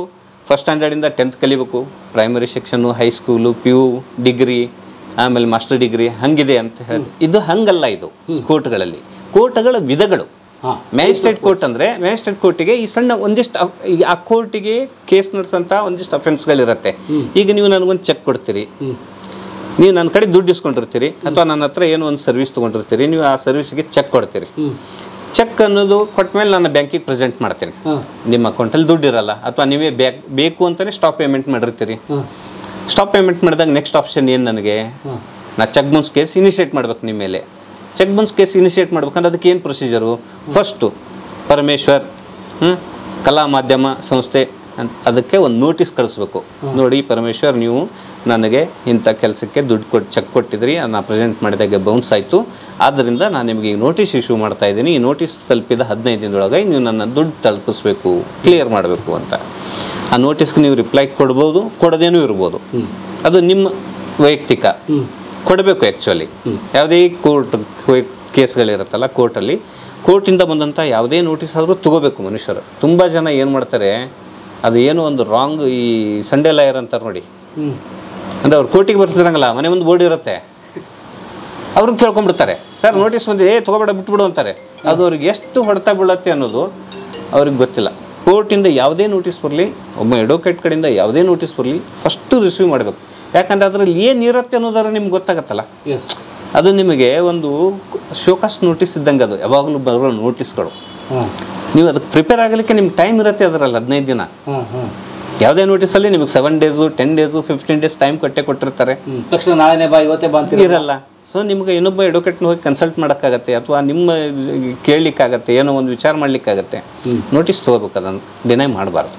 ಫಸ್ಟ್ ಸ್ಟ್ಯಾಂಡರ್ಡಿಂದ ಟೆಂತ್ ಕಲಿಬೇಕು, primary section, high school, P U, degree, ಆಮೇಲೆ ಮಾಸ್ಟರ್ ಡಿಗ್ರಿ ಹಂಗಿದೆ ಅಂತ ಹೇಳಿ. ಇದು ಹಂಗಲ್ಲ, ಇದು ಕೋರ್ಟ್ಗಳಲ್ಲಿ ಕೋರ್ಟ್ಗಳ ವಿಧಗಳು. ಮ್ಯಾಜಿಸ್ಟ್ರೇಟ್ ಕೋರ್ಟ್ ಅಂದರೆ ಮ್ಯಾಜಿಸ್ಟ್ರೇಟ್ ಕೋರ್ಟಿಗೆ ಈ ಸಣ್ಣ ಒಂದಿಷ್ಟು ಆ ಕೋರ್ಟಿಗೆ ಕೇಸ್ ನಡೆಸೋಂಥ ಒಂದಿಷ್ಟು ಅಫೆನ್ಸ್ಗಳಿರುತ್ತೆ. ಈಗ ನೀವು ನನಗೊಂದು ಚೆಕ್ ಕೊಡ್ತೀರಿ, ನೀವು ನನ್ನ ಕಡೆ ದುಡ್ಡು ಇಸ್ಕೊಂಡಿರ್ತೀರಿ, ಅಥವಾ ನನ್ನ ಹತ್ರ ಏನೋ ಒಂದು ಸರ್ವಿಸ್ ತೊಗೊಂಡಿರ್ತೀರಿ, ನೀವು ಆ ಸರ್ವಿಸ್ಗೆ ಚೆಕ್ ಕೊಡ್ತೀರಿ. ಚೆಕ್ ಅನ್ನೋದು ಕೊಟ್ಟ ಮೇಲೆ ನಾನು ಬ್ಯಾಂಕಿಗೆ ಪ್ರೆಸೆಂಟ್ ಮಾಡ್ತೀನಿ. ನಿಮ್ಮ ಅಕೌಂಟಲ್ಲಿ ದುಡ್ಡು ಇರಲ್ಲ, ಅಥವಾ ನೀವೇ ಬ್ಯಾಕ್ ಬೇಕು ಅಂತಲೇ ಸ್ಟಾಪ್ ಪೇಮೆಂಟ್ ಮಾಡಿರ್ತೀರಿ. ಸ್ಟಾಪ್ ಪೇಮೆಂಟ್ ಮಾಡಿದಾಗ ನೆಕ್ಸ್ಟ್ ಆಪ್ಷನ್ ಏನು, ನನಗೆ ನಾ ಚೆಕ್ ಬೌನ್ಸ್ ಕೇಸ್ ಇನಿಷಿಯೇಟ್ ಮಾಡ್ಬೇಕು ನಿಮ್ಮ ಮೇಲೆ. ಚೆಕ್ ಬೌನ್ಸ್ ಕೇಸ್ ಇನಿಷಿಯೇಟ್ ಮಾಡ್ಬೇಕಂದ್ರೆ ಅದಕ್ಕೆ ಏನು ಪ್ರೊಸೀಜರು? ಫಸ್ಟು ಪರಮೇಶ್ವರ್ ಕಲಾಮಾಧ್ಯಮ ಸಂಸ್ಥೆ ಅಂತ ಅದಕ್ಕೆ ಒಂದು ನೋಟಿಸ್ ಕಳಿಸ್ಬೇಕು. ನೋಡಿ ಪರಮೇಶ್ವರ್, ನೀವು ನನಗೆ ಇಂಥ ಕೆಲಸಕ್ಕೆ ದುಡ್ಡು ಕೊಟ್ಟು ಚೆಕ್ ಕೊಟ್ಟಿದ್ರಿ, ಅದನ್ನು ಪ್ರೆಸೆಂಟ್ ಮಾಡಿದಾಗ ಬೌನ್ಸ್ ಆಯಿತು, ಆದ್ದರಿಂದ ನಾನು ನಿಮಗೆ ಈ ನೋಟಿಸ್ ಇಶ್ಯೂ ಮಾಡ್ತಾ ಇದ್ದೀನಿ. ಈ ನೋಟಿಸ್ ತಲುಪಿದ ಹದಿನೈದು ದಿನದೊಳಗೆ ನೀವು ನನ್ನ ದುಡ್ಡು ತಲುಪಿಸ್ಬೇಕು, ಕ್ಲಿಯರ್ ಮಾಡಬೇಕು ಅಂತ. ಆ ನೋಟಿಸ್ಗೆ ನೀವು ರಿಪ್ಲೈ ಕೊಡ್ಬೋದು, ಕೊಡದೇನೂ ಇರ್ಬೋದು, ಅದು ನಿಮ್ಮ ವೈಯಕ್ತಿಕ. ಕೊಡಬೇಕು ಆ್ಯಕ್ಚುಲಿ. ಯಾವುದೇ ಕೋರ್ಟ್ ಕೇಸ್ಗಳಿರುತ್ತಲ್ಲ ಕೋರ್ಟಲ್ಲಿ, ಕೋರ್ಟಿಂದ ಬಂದಂಥ ಯಾವುದೇ ನೋಟಿಸ್ ಆದರೂ ತೊಗೋಬೇಕು ಮನುಷ್ಯರು. ತುಂಬ ಜನ ಏನು ಮಾಡ್ತಾರೆ, ಅದು ಏನೋ ಒಂದು ರಾಂಗ್, ಈ ಸಂಡೇ ಲಾಯರ್ ಅಂತಾರೆ ನೋಡಿ, ಅಂದರೆ ಅವ್ರು ಕೋರ್ಟಿಗೆ ಬರ್ತಿರಂಗಲ್ಲ, ಮನೆ ಮುಂದೆ ಬೋರ್ಡ್ ಇರುತ್ತೆ, ಅವ್ರನ್ನ ಕೇಳ್ಕೊಂಡ್ಬಿಡ್ತಾರೆ, ಸರ್ ನೋಟಿಸ್ ಬಂದಿದೆ, ಏ ತೊಗೊಬೇಡ ಬಿಟ್ಬಿಡು ಅಂತಾರೆ. ಅದು ಅವ್ರಿಗೆ ಎಷ್ಟು ಹೊಡೆತ ಬೀಳುತ್ತೆ ಅನ್ನೋದು ಅವ್ರಿಗೆ ಗೊತ್ತಿಲ್ಲ. ಕೋರ್ಟಿಂದ ಯಾವುದೇ ನೋಟಿಸ್ ಬರಲಿ, ಒಬ್ಬ ಅಡ್ವೊಕೇಟ್ ಕಡೆಯಿಂದ ಯಾವುದೇ ನೋಟಿಸ್ ಬರಲಿ, ಫಸ್ಟು ರಿಸೀವ್ ಮಾಡಬೇಕು. ಯಾಕಂದರೆ ಅದರಲ್ಲಿ ಏನಿರುತ್ತೆ ಅನ್ನೋದಾರ ನಿಮ್ಗೆ ಗೊತ್ತಾಗತ್ತಲ್ಲ. ಎಸ್, ಅದು ನಿಮಗೆ ಒಂದು ಶೋಕಾಸ್ ನೋಟಿಸ್ ಇದ್ದಂಗೆ, ಅದು ಯಾವಾಗಲೂ ಬರೋ ನೋಟಿಸ್ಗಳು. ನೀವು ಅದಕ್ಕೆ ಪ್ರಿಪೇರ್ ಆಗಲಿಕ್ಕೆ ನಿಮ್ಗೆ ಟೈಮ್ ಇರುತ್ತೆ ಅದರಲ್ಲಿ ಹದಿನೈದು ದಿನ. ಯಾವುದೇ ನೋಟಿಸಲ್ಲಿ ನಿಮಗೆ seven days ten days fifteen days time ಕೊಟ್ಟೆ ಕೊಟ್ಟಿರ್ತಾರೆ. ತಕ್ಷಣ ನಾಳೆನೇ ಬಾ ಇವತ್ತೇ ಬಾ ಅಂತ ಇರಲ್ಲ. ಸೊ ನಿಮ್ಗೆ ಇನ್ನೊಬ್ಬ ಎಡ್ವೊಕೇಟ್ನ ಹೋಗಿ ಕನ್ಸಲ್ಟ್ ಮಾಡೋಕ್ಕಾಗತ್ತೆ, ಅಥವಾ ನಿಮ್ಮ ಕೇಳಲಿಕ್ಕಾಗತ್ತೆ, ಏನೋ ಒಂದು ವಿಚಾರ ಮಾಡಲಿಕ್ಕಾಗತ್ತೆ. ನೋಟಿಸ್ ತೊಗೋಬೇಕು, ಅದನ್ನು ಡಿನೈ ಮಾಡಬಾರ್ದು.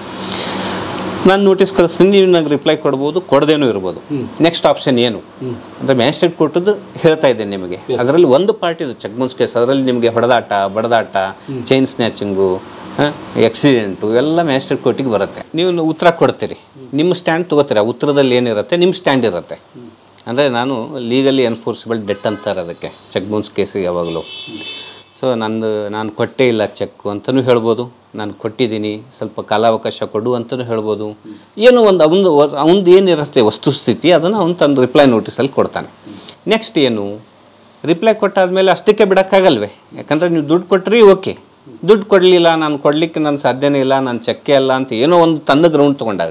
ನಾನು ನೋಟಿಸ್ ಕಳಿಸ್ತೀನಿ, ನೀವು ನನಗೆ ರಿಪ್ಲೈ ಕೊಡ್ಬೋದು, ಕೊಡದೇನೂ ಇರ್ಬೋದು. ನೆಕ್ಸ್ಟ್ ಆಪ್ಷನ್ ಏನು ಅಂದರೆ ಮ್ಯಾಜಿಸ್ಟ್ರೇಟ್ ಕೋರ್ಟದ್ದು ಹೇಳ್ತಾ ಇದ್ದೇನೆ ನಿಮಗೆ. ಅದರಲ್ಲಿ ಒಂದು ಪಾರ್ಟ್ ಇದು ಚೆಕ್ ಬೌನ್ಸ್ ಕೇಸ್. ಅದರಲ್ಲಿ ನಿಮಗೆ ಹೊಡೆದಾಟ, ಬಡದಾಟ, ಚೈನ್ ಸ್ನ್ಯಾಚಿಂಗು, ಆಕ್ಸಿಡೆಂಟು ಎಲ್ಲ ಮ್ಯಾಜಿಸ್ಟ್ರೇಟ್ ಕೋರ್ಟಿಗೆ ಬರುತ್ತೆ. ನೀವು ಉತ್ತರ ಕೊಡ್ತೀರಿ, ನಿಮ್ಮ ಸ್ಟ್ಯಾಂಡ್ ತೊಗೋತೀರ. ಉತ್ತರದಲ್ಲಿ ಏನಿರುತ್ತೆ ನಿಮ್ಮ ಸ್ಟ್ಯಾಂಡ್ ಇರುತ್ತೆ. ಅಂದರೆ ನಾನು ಲೀಗಲಿ ಎನ್ಫೋರ್ಸಿಬಲ್ ಡೆಟ್ ಅಂತಾರೆ ಅದಕ್ಕೆ ಚೆಕ್ ಬೌನ್ಸ್ ಕೇಸಿಗೆ ಯಾವಾಗಲೂ. ಸೊ ನಂದು ನಾನು ಕೊಟ್ಟೇ ಇಲ್ಲ ಚೆಕ್ಕು ಅಂತಲೂ ಹೇಳ್ಬೋದು, ನಾನು ಕೊಟ್ಟಿದ್ದೀನಿ, ಸ್ವಲ್ಪ ಕಾಲಾವಕಾಶ ಕೊಡು ಅಂತಲೂ ಹೇಳ್ಬೋದು. ಏನೋ ಒಂದು ಅವನು ಅವನದು ಏನಿರುತ್ತೆ ವಸ್ತುಸ್ಥಿತಿ, ಅದನ್ನು ಅವ್ನು ತನ್ನ ರಿಪ್ಲೈ ನೋಟಿಸಲ್ಲಿ ಕೊಡ್ತಾನೆ. ನೆಕ್ಸ್ಟ್ ಏನು, ರಿಪ್ಲೈ ಕೊಟ್ಟಾದಮೇಲೆ ಅಷ್ಟಕ್ಕೆ ಬಿಡೋಕ್ಕಾಗಲ್ವೇ? ಯಾಕಂದರೆ ನೀವು ದುಡ್ಡು ಕೊಟ್ಟರೆ ಓಕೆ, ದುಡ್ಡು ಕೊಡಲಿಲ್ಲ, ನಾನು ಕೊಡಲಿಕ್ಕೆ ನನ್ನ ಸಾಧ್ಯನೇ ಇಲ್ಲ, ನಾನು ಚೆಕ್ಕೇ ಅಲ್ಲ ಅಂತ ಏನೋ ಒಂದು ತನ್ನ ಗ್ರೌಂಡ್ ತೊಗೊಂಡಾಗ,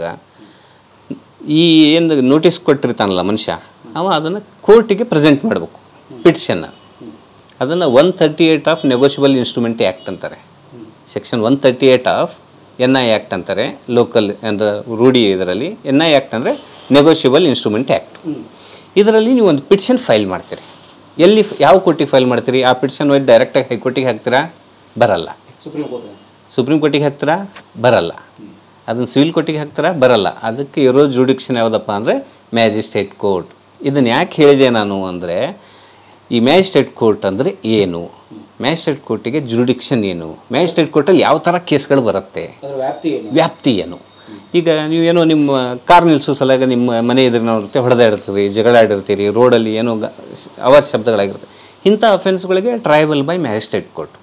ಈ ಏನು ನೋಟಿಸ್ ಕೊಟ್ಟಿರ್ತಾನಲ್ಲ ಮನುಷ್ಯ, ಅವ ಅದನ್ನು ಕೋರ್ಟಿಗೆ ಪ್ರೆಸೆಂಟ್ ಮಾಡಬೇಕು, ಪಿಟಿಷನ್ನ. ಅದನ್ನು one thirty eight of negotiable instrument act ಅಂತಾರೆ. Section one thirty eight of N I act ಅಂತಾರೆ ಲೋಕಲ್, ಅಂದರೆ ರೂಢಿ ಇದರಲ್ಲಿ. ಎನ್ ಐ ಆ್ಯಕ್ಟ್ ಅಂದರೆ ನೆಗೋಷಿಯಬಲ್ ಇನ್ಸ್ಟ್ರೂಮೆಂಟ್ ಆ್ಯಕ್ಟ್. ಇದರಲ್ಲಿ ನೀವು ಒಂದು ಪಿಟಿಷನ್ ಫೈಲ್ ಮಾಡ್ತೀರಿ. ಎಲ್ಲಿ ಯಾವ ಕೋರ್ಟಿಗೆ ಫೈಲ್ ಮಾಡ್ತೀರಿ? ಆ ಪಿಟಿಷನ್ ಹೋಗಿ ಡೈರೆಕ್ಟಾಗಿ ಹೈಕೋರ್ಟಿಗೆ ಹಾಕ್ತೀರಾ? ಬರಲ್ಲ. ಸುಪ್ರೀಂ ಕೋರ್ಟ್ ಸುಪ್ರೀಂ ಕೋರ್ಟಿಗೆ ಹಾಕ್ತೀರಾ? ಬರಲ್ಲ. ಅದನ್ನು ಸಿವಿಲ್ ಕೋರ್ಟಿಗೆ ಹಾಕ್ತೀರಾ? ಬರಲ್ಲ. ಅದಕ್ಕೆ ಇರೋ ಜುಡಿಕ್ಷನ್ ಯಾವುದಪ್ಪ ಅಂದರೆ ಮ್ಯಾಜಿಸ್ಟ್ರೇಟ್ ಕೋರ್ಟ್. ಇದನ್ನು ಯಾಕೆ ಹೇಳಿದೆ ನಾನು ಅಂದರೆ, ಈ ಮ್ಯಾಜಿಸ್ಟ್ರೇಟ್ ಕೋರ್ಟ್ ಅಂದರೆ ಏನು, ಮ್ಯಾಜಿಸ್ಟ್ರೇಟ್ ಕೋರ್ಟಿಗೆ ಜುಡಿಕ್ಷನ್ ಏನು, ಮ್ಯಾಜಿಸ್ಟ್ರೇಟ್ ಕೋರ್ಟಲ್ಲಿ ಯಾವ ಥರ ಕೇಸ್ಗಳು ಬರುತ್ತೆ, ವ್ಯಾಪ್ತಿ ಏನು. ಈಗ ನೀವೇನೋ ನಿಮ್ಮ ಕಾರ್ ನಿಲ್ಲಿಸೋ ಸಲುವಾಗಿ ನಿಮ್ಮ ಮನೆ ಎದುರಿನವ್ರ ಹೊಡೆದಾಡಿರ್ತೀರಿ, ಜಗಳಾಡಿರ್ತೀರಿ, ರೋಡಲ್ಲಿ ಏನೋ ಅವರ ಶಬ್ದಗಳಾಗಿರುತ್ತೆ. ಇಂಥ ಅಫೆನ್ಸ್ಗಳಿಗೆ ಟ್ರಯಬಲ್ ಬೈ ಮ್ಯಾಜಿಸ್ಟ್ರೇಟ್ ಕೋರ್ಟ್.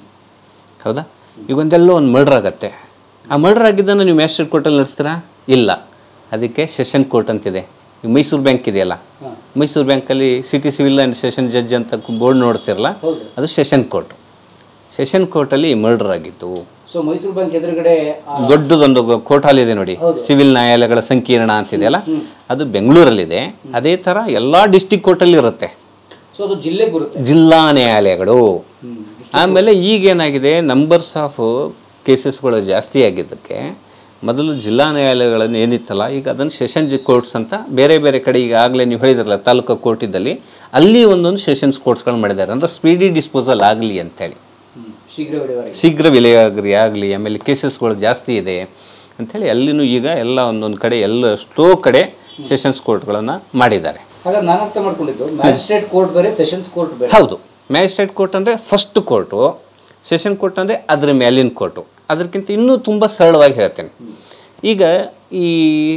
ಹೌದಾ? ಈಗ ಒಂದೆಲ್ಲೋ ಒಂದು ಮರ್ಡರ್ ಆಗುತ್ತೆ, ಆ ಮರ್ಡರ್ ಆಗಿದ್ದನ್ನು ನೀವು ಮ್ಯಾಜಿಸ್ಟ್ರೇಟ್ ಕೋರ್ಟಲ್ಲಿ ನಡೆಸ್ತೀರಾ? ಇಲ್ಲ. ಅದಕ್ಕೆ ಸೆಷನ್ ಕೋರ್ಟ್ ಅಂತಿದೆ. ಮೈಸೂರು ಬ್ಯಾಂಕ್ ಇದೆಯಲ್ಲ, ಮೈಸೂರು ಬ್ಯಾಂಕಲ್ಲಿ city civil and session judge ಅಂತ ಬೋರ್ಡ್ ನೋಡ್ತಿರಲ್ಲ, ಅದು ಸೆಷನ್ ಕೋರ್ಟ್. ಸೆಷನ್ ಕೋರ್ಟಲ್ಲಿ ಮರ್ಡರ್ ಆಗಿತ್ತು. ಸೊ ಮೈಸೂರು ಬ್ಯಾಂಕ್ ಎದುರುಗಡೆ ದೊಡ್ಡದೊಂದು ಕೋರ್ಟ್ ಹಾಲ್ ಇದೆ ನೋಡಿ, ಸಿವಿಲ್ ನ್ಯಾಯಾಲಯಗಳ ಸಂಕೀರ್ಣ ಅಂತಿದೆಯಲ್ಲ, ಅದು ಬೆಂಗಳೂರಲ್ಲಿದೆ. ಅದೇ ಥರ ಎಲ್ಲ ಡಿಸ್ಟಿಕ್ ಕೋರ್ಟಲ್ಲಿ ಇರುತ್ತೆ. ಸೊ ಅದು ಜಿಲ್ಲೆಗೆ ಬರುತ್ತೆ, ಜಿಲ್ಲಾ ನ್ಯಾಯಾಲಯಗಳು. ಆಮೇಲೆ ಈಗೇನಾಗಿದೆ, ನಂಬರ್ಸ್ ಆಫ್ ಕೇಸಸ್ಗಳು ಜಾಸ್ತಿ ಆಗಿದ್ದಕ್ಕೆ ಮೊದಲು ಜಿಲ್ಲಾ ನ್ಯಾಯಾಲಯಗಳನ್ನು ಏನಿತ್ತಲ್ಲ, ಈಗ ಅದನ್ನು ಸೆಷನ್ ಕೋರ್ಟ್ಸ್ ಅಂತ ಬೇರೆ ಬೇರೆ ಕಡೆ, ಈಗಾಗಲೇ ನೀವು ಹೇಳಿದ್ರಲ್ಲ ತಾಲೂಕು ಕೋರ್ಟಿದ್ದಲ್ಲಿ, ಅಲ್ಲಿ ಒಂದೊಂದು ಸೆಷನ್ಸ್ ಕೋರ್ಟ್ಸ್ಗಳು ಮಾಡಿದ್ದಾರೆ. ಅಂದರೆ ಸ್ಪೀಡಿ ಡಿಸ್ಪೋಸಲ್ ಆಗಲಿ ಅಂಥೇಳಿ, ಶೀಘ್ರ ವಿಲೇವಾರಿ ಶೀಘ್ರ ವಿಲೇವಾರಿ ಆಗಲಿ. ಆಮೇಲೆ ಕೇಸಸ್ಗಳು ಜಾಸ್ತಿ ಇದೆ ಅಂಥೇಳಿ ಅಲ್ಲಿನೂ ಈಗ ಎಲ್ಲ ಒಂದೊಂದು ಕಡೆ ಎಲ್ಲ ಎಷ್ಟೋ ಕಡೆ ಸೆಷನ್ಸ್ ಕೋರ್ಟ್ಗಳನ್ನು ಮಾಡಿದ್ದಾರೆ. ಹಾಗಾದ್ರೆ ನಾನು ಅರ್ಥ ಮಾಡ್ಕೊಂಡಿದ್ದು ಮ್ಯಾಜಿಸ್ಟ್ರೇಟ್ ಕೋರ್ಟ್ ಬೇರೆ, ಸೆಷನ್ಸ್ ಕೋರ್ಟ್ ಬೇರೆ. ಹೌದು. ಮ್ಯಾಜಿಸ್ಟ್ರೇಟ್ ಕೋರ್ಟ್ ಅಂದರೆ ಫಸ್ಟ್ ಕೋರ್ಟು, ಸೆಷನ್ ಕೋರ್ಟ್ ಅಂದರೆ ಅದರ ಮೇಲಿನ ಕೋರ್ಟು. ಅದಕ್ಕಿಂತ ಇನ್ನೂ ತುಂಬ ಸರಳವಾಗಿ ಹೇಳ್ತೇನೆ. ಈಗ ಈ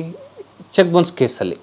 ಚೆಕ್ ಬೌನ್ಸ್ ಕೇಸಲ್ಲಿ